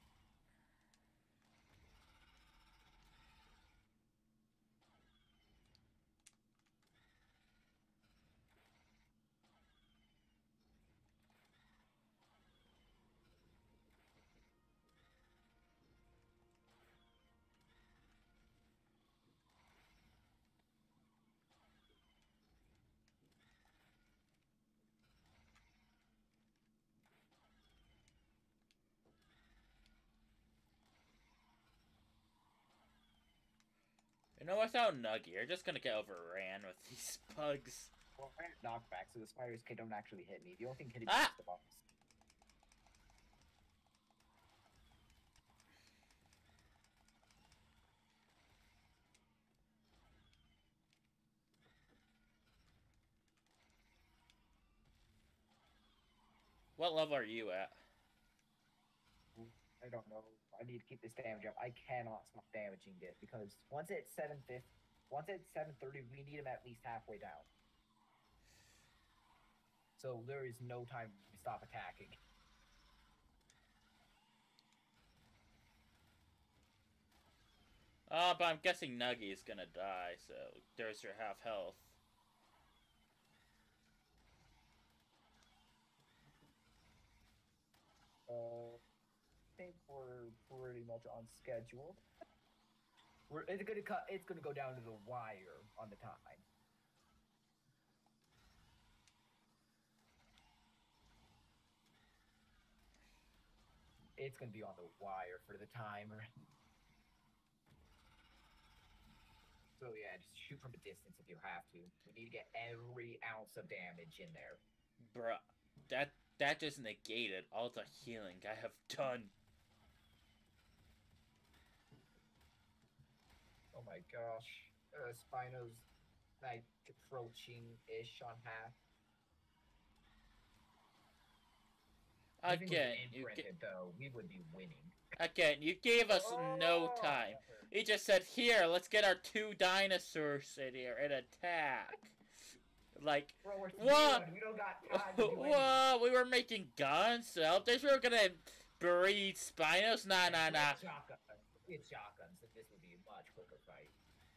You know, without Nuggy, you're just gonna get overran with these bugs. Well, I have knockback, so the spiders can don't actually hit me. The only thing hitting me Ah! is the bombs. What level are you at? I don't know. I need to keep this damage up. I cannot stop damaging it because once it's seven fifty, once it's seven thirty, we need him at least halfway down. So there is no time to stop attacking. Uh, but I'm guessing Nuggy is gonna die, so there's your half health. Uh, I think we're pretty much on schedule. We're it's gonna cut. It's gonna go down to the wire on the time. It's gonna be on the wire for the timer. So yeah, just shoot from a distance if you have to. We need to get every ounce of damage in there. Bruh, that, that just negated all the healing I have done. Oh my gosh. Uh, Spino's like approaching-ish on half. If it was Again, you imprinted, ga- though, we would be winning. again, you gave us no Oh, time. that hurt. He just said, here, let's get our two dinosaurs in here and attack. Like, Bro, we're what? speedrunning. We don't got time to do anything. whoa, we were making guns to help this. We were gonna breed Spinos? Nah, nah, nah. It's shotguns. It's shotguns. This would be a much quicker fight.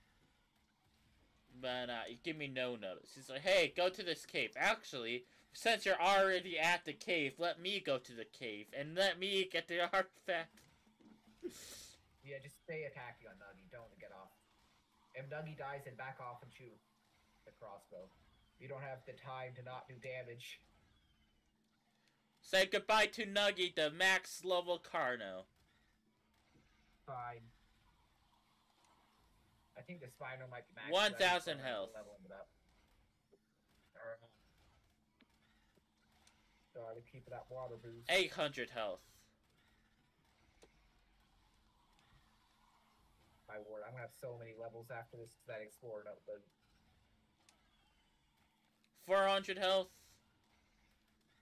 But uh, you give me no notice. He's like, hey, go to this cave. Actually, since you're already at the cave, let me go to the cave and let me get the artifact. Yeah, just stay attacking on Nuggy. Don't get off. If Nuggy dies, then back off and shoot the crossbow. You don't have the time to not do damage. Say goodbye to Nuggy, the max level Carno. Fine. I think the Spino might be max. one so I just thousand wanna health. Leveling it up. Alright. Gotta keep that water boost. eight hundred health. My word, I'm gonna have so many levels after this because that explorer notebook. four hundred health.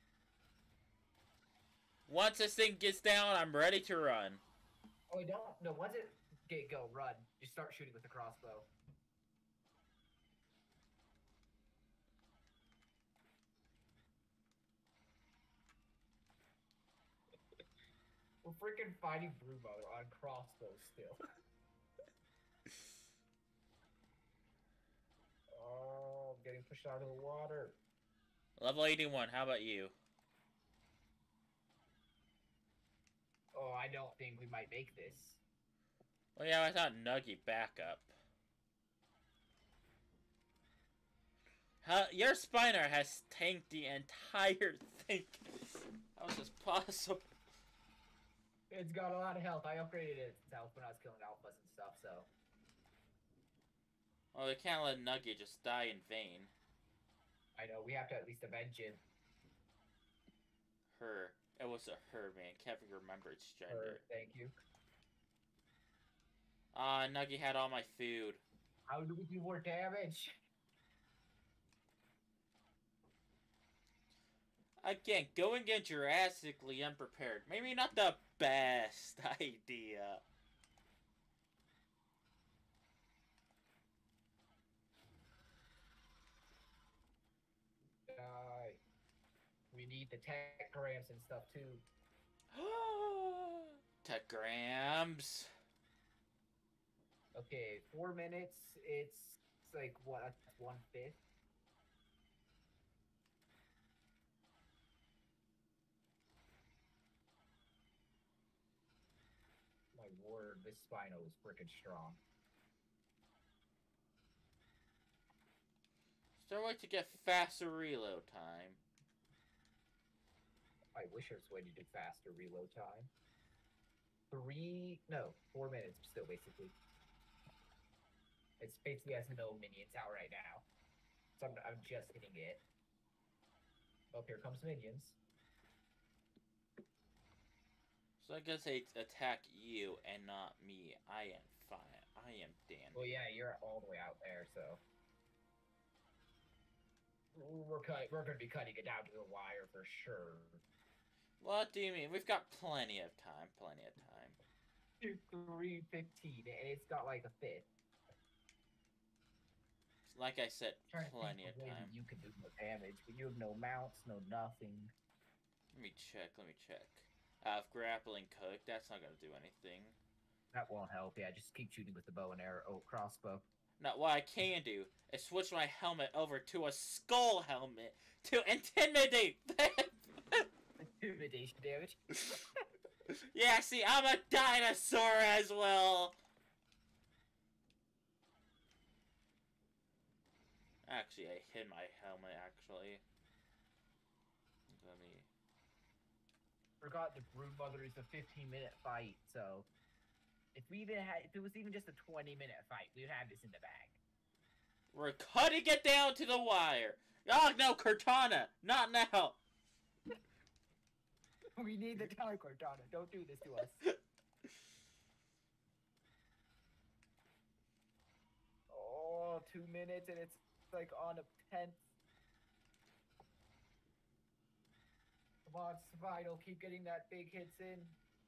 Once this thing gets down, I'm ready to run. Oh, don't. No, once it get go, run. Just start shooting with the crossbow. We're freaking fighting Broodmother on crossbow still. Oh, I'm getting pushed out of the water. Level eighty-one, how about you? Oh, I don't think we might make this. Well, yeah, I thought Nuggy back up. How, your Spiner has tanked the entire thing. How is this possible? It's got a lot of health. I upgraded it itself when I was killing alphas and stuff, so. Well, they can't let Nuggy just die in vain. I know, we have to at least avenge him. Her. It was a her, man. Can't remember its gender. Her, thank you. Ah, uh, Nuggy had all my food. How do we do more damage? Again, going in Jurassically unprepared. Maybe not the best idea. Die. We need the techgrams and stuff too. Techgrams. Okay, four minutes. It's, it's like what? One fifth. My word, this Spino is freaking strong. Is there a way to get faster reload time? I wish there was a way to do faster reload time. Three, no, four minutes still, basically. It's basically has no minions out right now. So I'm, I'm just getting it. Oh, here comes minions. So I guess they attack you and not me. I am fine. I am Dan. Well, yeah, you're all the way out there, so. We're, cut, we're going to be cutting it down to the wire for sure. What do you mean? We've got plenty of time. Plenty of time. three fifteen, and it's got like a fifth. Like I said, Trying to plenty think of way time. that you can do more damage, but you have no mounts, no nothing. Let me check. Let me check. Uh, if grappling cooked, that's not gonna do anything. That won't help. Yeah, just keep shooting with the bow and arrow, oh, crossbow. Now, what I can do is switch my helmet over to a skull helmet to intimidate them. Intimidation damage. Yeah, see, I'm a dinosaur as well. Actually, I hid my helmet, actually. Let me... Forgot the Broodmother is a fifteen minute fight, so... If we even had, if it was even just a twenty minute fight, we would have this in the bag. We're cutting it down to the wire. Oh, no, Cortana. Not now. We need the time, Cortana. Don't do this to us. Oh, two minutes and it's like on a tenth. Come on, Spino, keep getting that big hits in.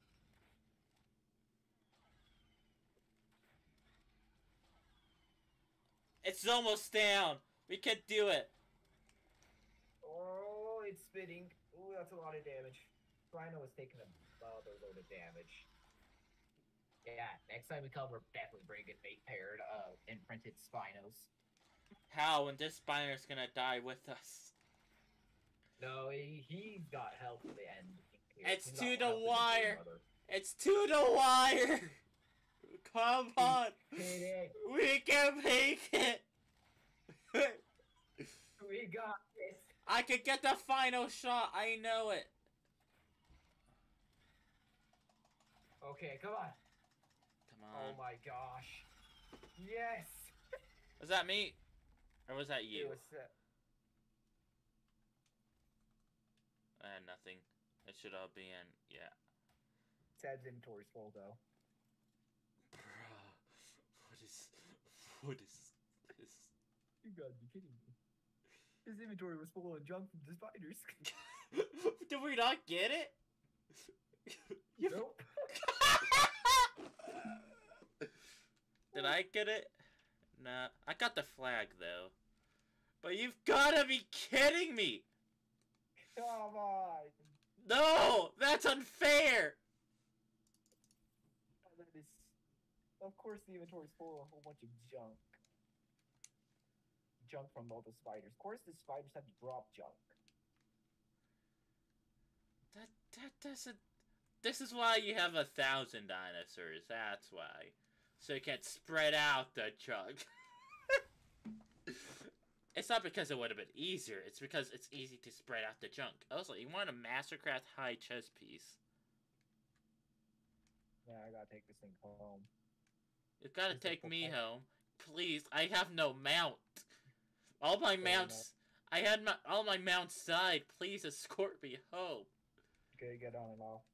It's almost down. We can do it. Oh, it's spinning. Oh, that's a lot of damage. Spino is taking a other load of damage. Yeah, next time we come, we're definitely bringing mate paired, uh, imprinted Spinos. How? And this Spiner's gonna die with us. No, he, he's got help to the end. It's He's to got the help to wire. Broodmother. It's to the wire. Come on. Hit it. We can make it. We got this. I could get the final shot. I know it. Okay, come on. Come on. Oh my gosh. Yes. Was that me? Or was that you? It was, uh, Uh, nothing. It should all be in. Yeah. Sad's inventory's full though. Bruh. What is... What is this? You gotta be kidding me. His inventory was full of junk from the spiders. Did we not get it? You- Nope. Did I get it? Nah, I got the flag though. But you've gotta be kidding me! Come on. No! That's unfair! Oh, that is. Of course, the inventory's full of a whole bunch of junk. Junk from all the spiders. Of course, the spiders have to drop junk. That that doesn't. This is why you have a thousand dinosaurs. That's why, so you can spread out the junk. It's not because it would have been easier. It's because it's easy to spread out the junk. Also, you want a Mastercraft high chest piece. Yeah, I gotta take this thing home. You gotta Is it take me okay? home, please. I have no mount. All my Fair mounts. I had my all my mounts died. Please escort me home. Okay, get on and off.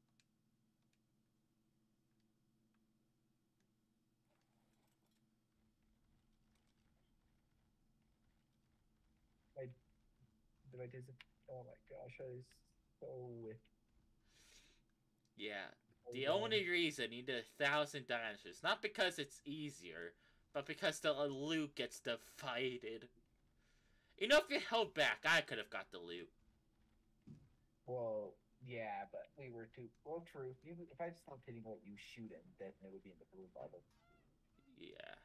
I, did I dis- Oh my gosh, I was so with. Yeah. so The dumb. only reason you need a thousand dinosaurs, not because it's easier, but because the loot gets divided. You know, if you held back, I could have got the loot. Well, yeah, but we were too. Well, true. If, you, if I stopped hitting what you shooting, then it would be in the blue bubble. Yeah.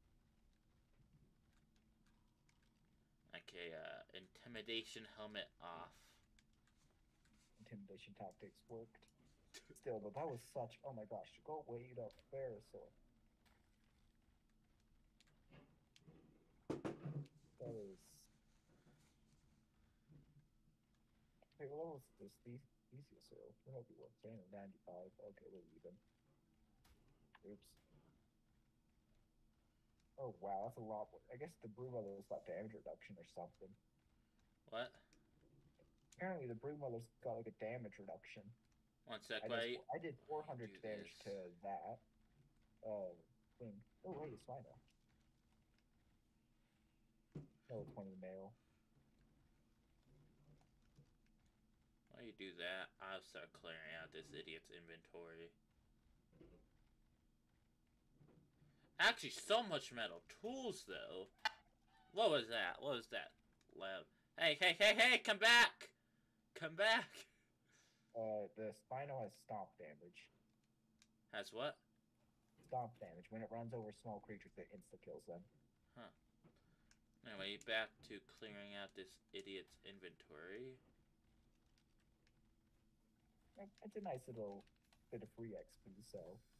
Okay, uh, intimidation helmet off. Intimidation tactics worked. Still, but that was such. Oh my gosh, go wait up, Verisor. That is. Hey, what was this? These Thesiosaur. What hope you were saying ninety-five. Okay, we're even. Oops. Oh wow, that's a lot. More. I guess the Brood Mother's got damage reduction or something. What? Apparently, the Brood Mother's got like a damage reduction. One sec, I, wait. just, I did four hundred do damage this. to that. Uh, thing. Oh wait, it's Rhino. No, twenty male. While you do that, I'll start clearing out this idiot's inventory. Actually, so much metal tools, though. What was that? What was that? Lab. Hey, hey, hey, hey! Come back! Come back! Uh, the Spino has stomp damage. Has what? Stomp damage. When it runs over small creatures, it insta kills them. Anyway, back to clearing out this idiot's inventory. It's a nice little bit of free X P, so.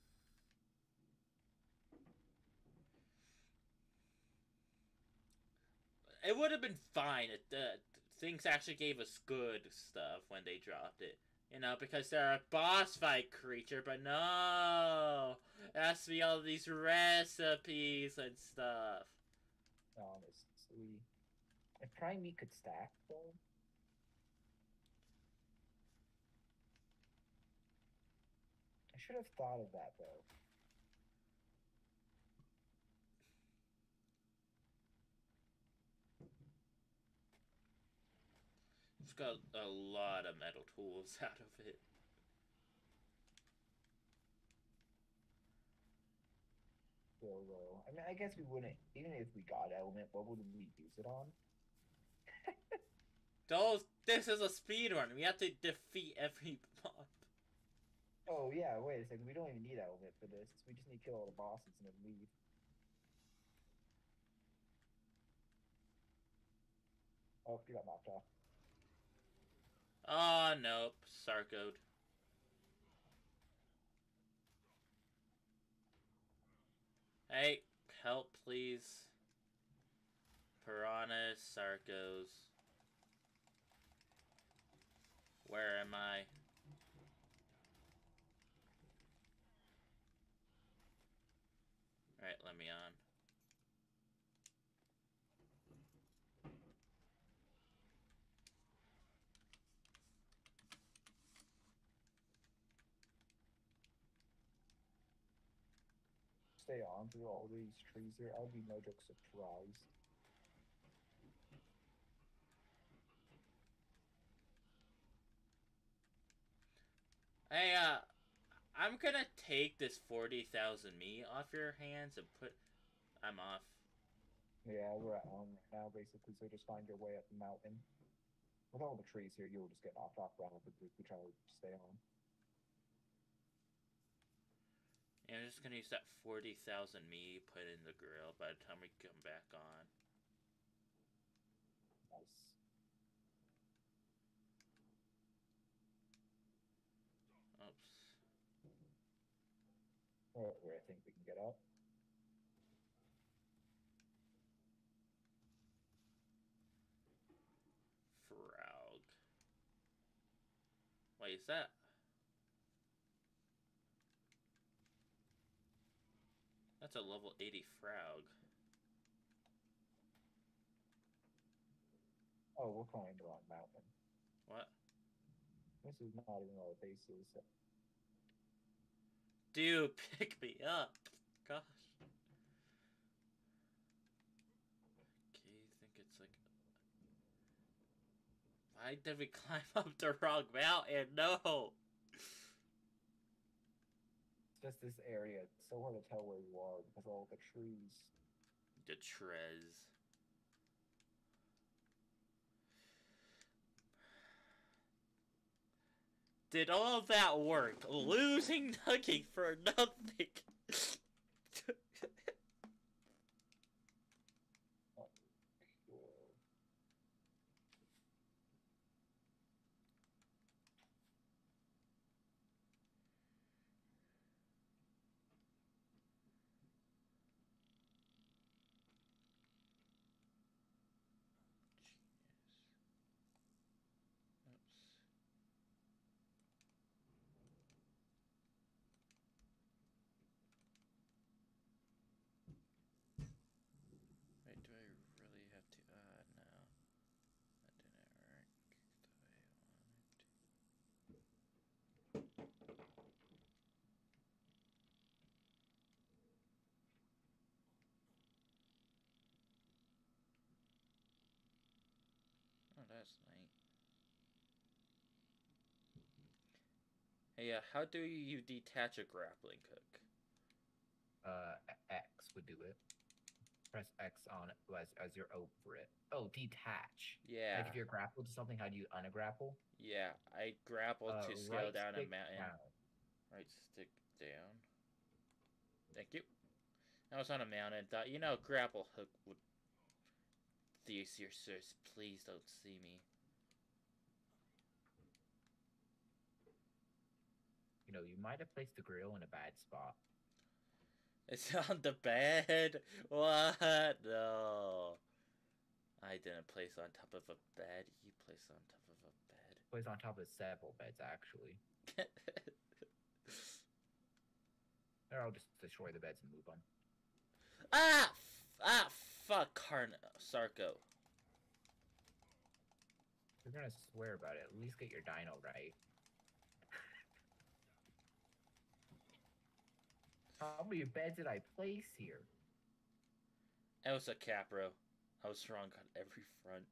It would have been fine if the things actually gave us good stuff when they dropped it. You know, because they're a boss fight creature, but no! It has to be all these recipes and stuff. Honestly. If Prime Meat could stack, though. I should have thought of that, though. It's got a lot of metal tools out of it. So, uh, I mean, I guess we wouldn't, even if we got element, what would we use it on? Those, this is a speedrun. We have to defeat every boss. Oh, yeah, wait a second. We don't even need element for this. We just need to kill all the bosses and then leave. Oh, you got knocked off. Oh, nope. Sarcoed. Hey, help, please. Piranhas, Sarcos. Where am I? Alright, let me on. Stay on through all these trees here. I'll be no joke surprised. Hey, uh, I'm gonna take this forty thousand me off your hands and put... I'm off. Yeah, we're at home right now, basically, so just find your way up the mountain. With all the trees here, you'll just get knocked off ground if we try to stay on. Yeah, I'm just gonna use that forty thousand me, put in the grill by the time we come back on. Nice. Oops. Where, where I think we can get up. Frog. Wait, is that... That's a level eighty frog. Oh, we're climbing the wrong mountain. What? This is not even where our base is. Dude, pick me up. Gosh. Okay, you think it's like... Why did we climb up the wrong mountain? No! It's just this area. It's so hard to tell where you are because of all the trees. The Trez. Did all that work? Losing nothing for nothing. Wait, do I really have to? Uh, no. That didn't work the way I wanted to. Oh, that's nice. Hey, uh, how do you detach a grappling hook? Uh, X would do it. Press X on it as, as you're over it. Oh, detach. Yeah. Like if you're grappled to something, how do you ungrapple? Yeah, I grappled Uh, to scale right down a stick mountain. down. Right stick down. Thank you. I was on a mountain. Thought, you know, grapple hook would... Theseus, please don't see me. You know, you might have placed the grill in a bad spot. It's on the bed? What? No. I didn't place on top of a bed. You placed on top of a bed. Placed on top of several beds, actually. Or I'll just destroy the beds and move on. Ah! Ah, fuck, Carn Sarko. If you're gonna swear about it, at least get your dino right. How many beds did I place here? It was a Capro. I was strong on every front.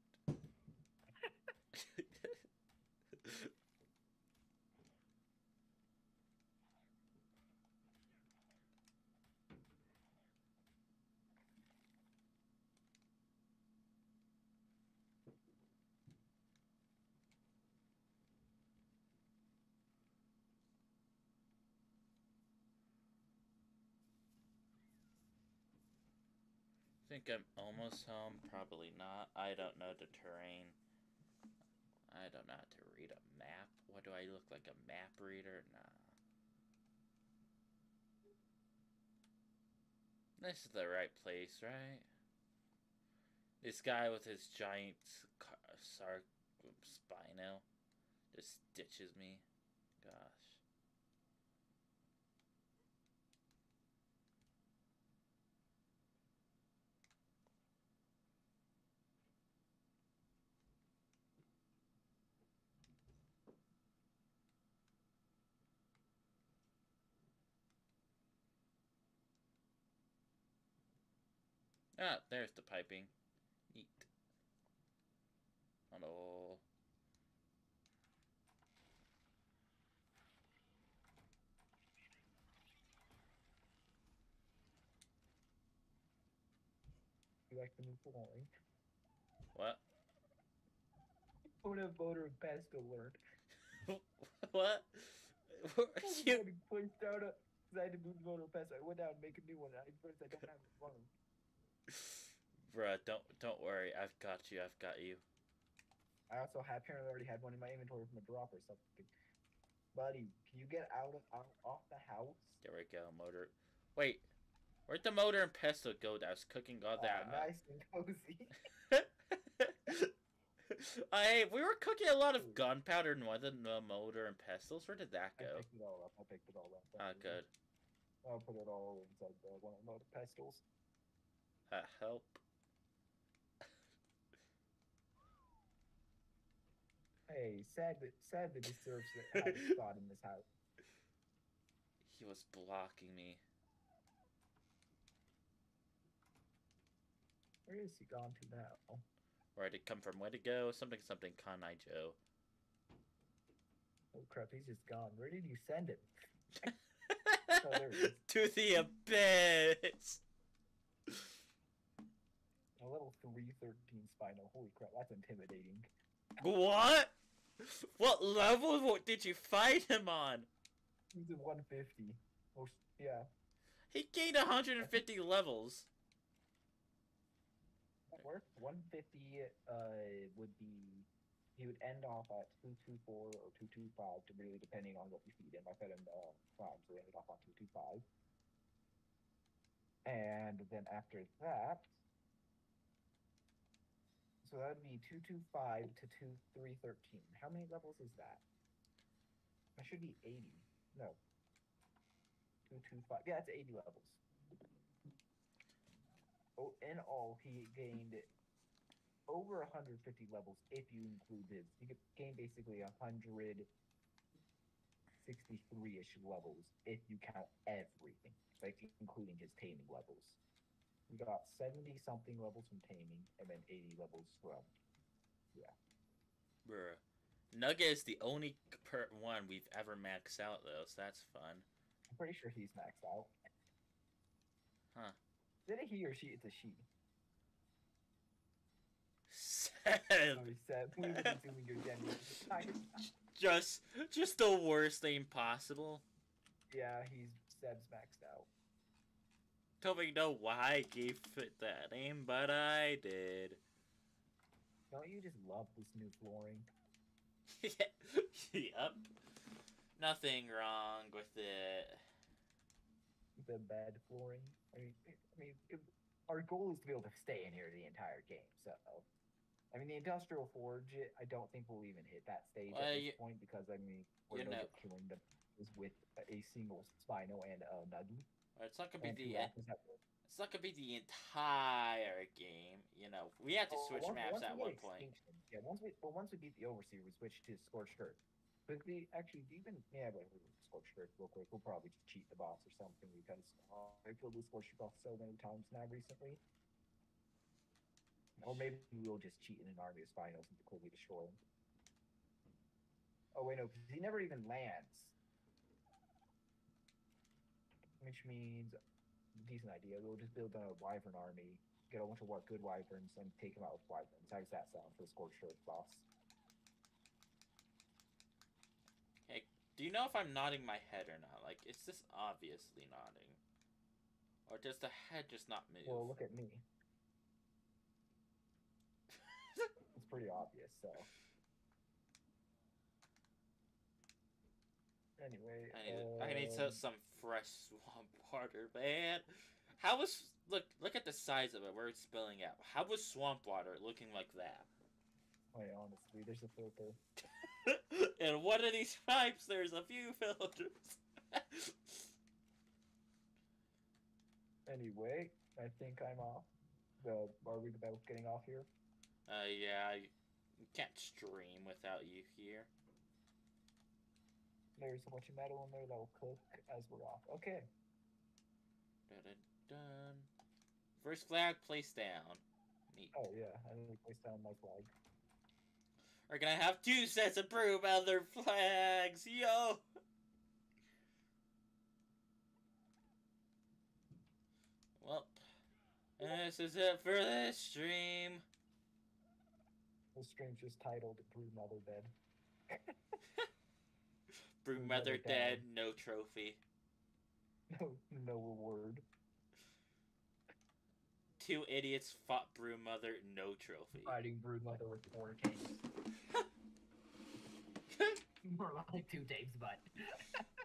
Think I'm almost home? Probably not. I don't know the terrain. I don't know how to read a map. What do I look like, a map reader? Nah. This is the right place, right? This guy with his giant sarc spino just stitches me. Gosh. Ah, there's the piping. Neat. Hello. you like the new flooring? What? What have voter and pestle learned? What? You... You pushed out a. Because I had to move the voter and pestle. I went out and make a new one. I first I don't have one. Bruh, don't don't worry. I've got you. I've got you. I also have apparently already had one in my inventory from a drop or something. Buddy, can you get out of out, off the house? There we go. Motor. Wait. Where'd the motor and pestle go that I was cooking all that Oh, nice and cozy. uh, hey, we were cooking a lot of gunpowder more than the motor and pestles. Where did that I go? picked it all up. I picked it all up. Ah, good. I'll put it all inside the one of the pestles. Uh, help. Hey, sad that sad that deserves to have a spot in this house. He was blocking me. Where is he gone to now? Where did it come from? Where'd it go? Something, something, Kanai Joe. Oh crap, he's just gone. Where did you send him? Oh, there he is. To the abyss! A level three thirteen Spino. Holy crap, that's intimidating. What? What level what did you fight him on? He's at one fifty. Oh, yeah. He gained one hundred fifty levels. That work? one fifty uh, would be... He would end off at two twenty-four or two twenty-five, to really depending on what you feed him. I fed him uh, prime, so he ended off on two twenty-five. And then after that... So that would be two twenty-five to two three thirteen. How many levels is that? That should be eighty. No. two twenty-five. Yeah, it's eighty levels. Oh, in all, he gained over one hundred fifty levels if you include his. He could gain basically one hundred sixty-three-ish levels if you count everything, like including his taming levels. We got seventy-something levels from taming, and then eighty levels from, yeah. Bruh. Nugget is the only per one we've ever maxed out, though, so that's fun. I'm pretty sure he's maxed out. Huh. Is it a he or she? It's a she. Seb! Oh, Seb. We were assuming your gender. Just, just the worst name possible. Yeah, he's Seb's maxed out. Don't even know why I gave it that name, but I did. Don't you just love this new flooring? Yep. Nothing wrong with it. The bed flooring. I mean, I mean, it, our goal is to be able to stay in here the entire game. So, I mean, the industrial forge, I don't think we'll even hit that stage Well, at this you- point because I mean, we're you no know- good killing them is with a single Spino and a Nuggy. It's not gonna And be two the. apples that work. It's not gonna be the entire game. You know, we had to Oh, switch once- maps once at we one get point. Extinction, yeah, once we well, once we beat the Overseer, we switch to Scorched Earth. But we actually even yeah, but Scorched Earth real quick. We'll probably just cheat the boss or something because uh, I killed the Scorched Earth boss so many times now recently. Or maybe we'll just cheat in an army of Spinos and quickly destroy him. Oh wait, no, because he never even lands. Which means, decent idea. We'll just build a Wyvern army, get a bunch of good Wyverns, and take them out with Wyverns. How does that sound for the Scorched Earth boss? Hey, do you know if I'm nodding my head or not? Like, is this obviously nodding? Or does the head just not move? Well, look at me. It's pretty obvious, so. Anyway, I need, I need um, some, some fresh swamp water, man. How was look look at the size of it where it's spilling out? How was swamp water looking like that? Wait, honestly, there's a filter. In one of these pipes, there's a few filters. Anyway, I think I'm off. The are we about getting off here? Uh, yeah, you can't stream without you here. There's a bunch of metal in there that will cook as we're off. Okay. Dun, dun, dun. First flag placed down. Neat. Oh yeah, I need to place down my flag. We're gonna have two sets of proof other flags, yo! Well, eh, This is it for this stream. The stream's just titled Brood Mother Dead. Brood Brood Mother Mother dead, down. no trophy. No, no reward. Two idiots fought Brood Mother, no trophy. Fighting Brood Mother with four kings. More like two tapes, but.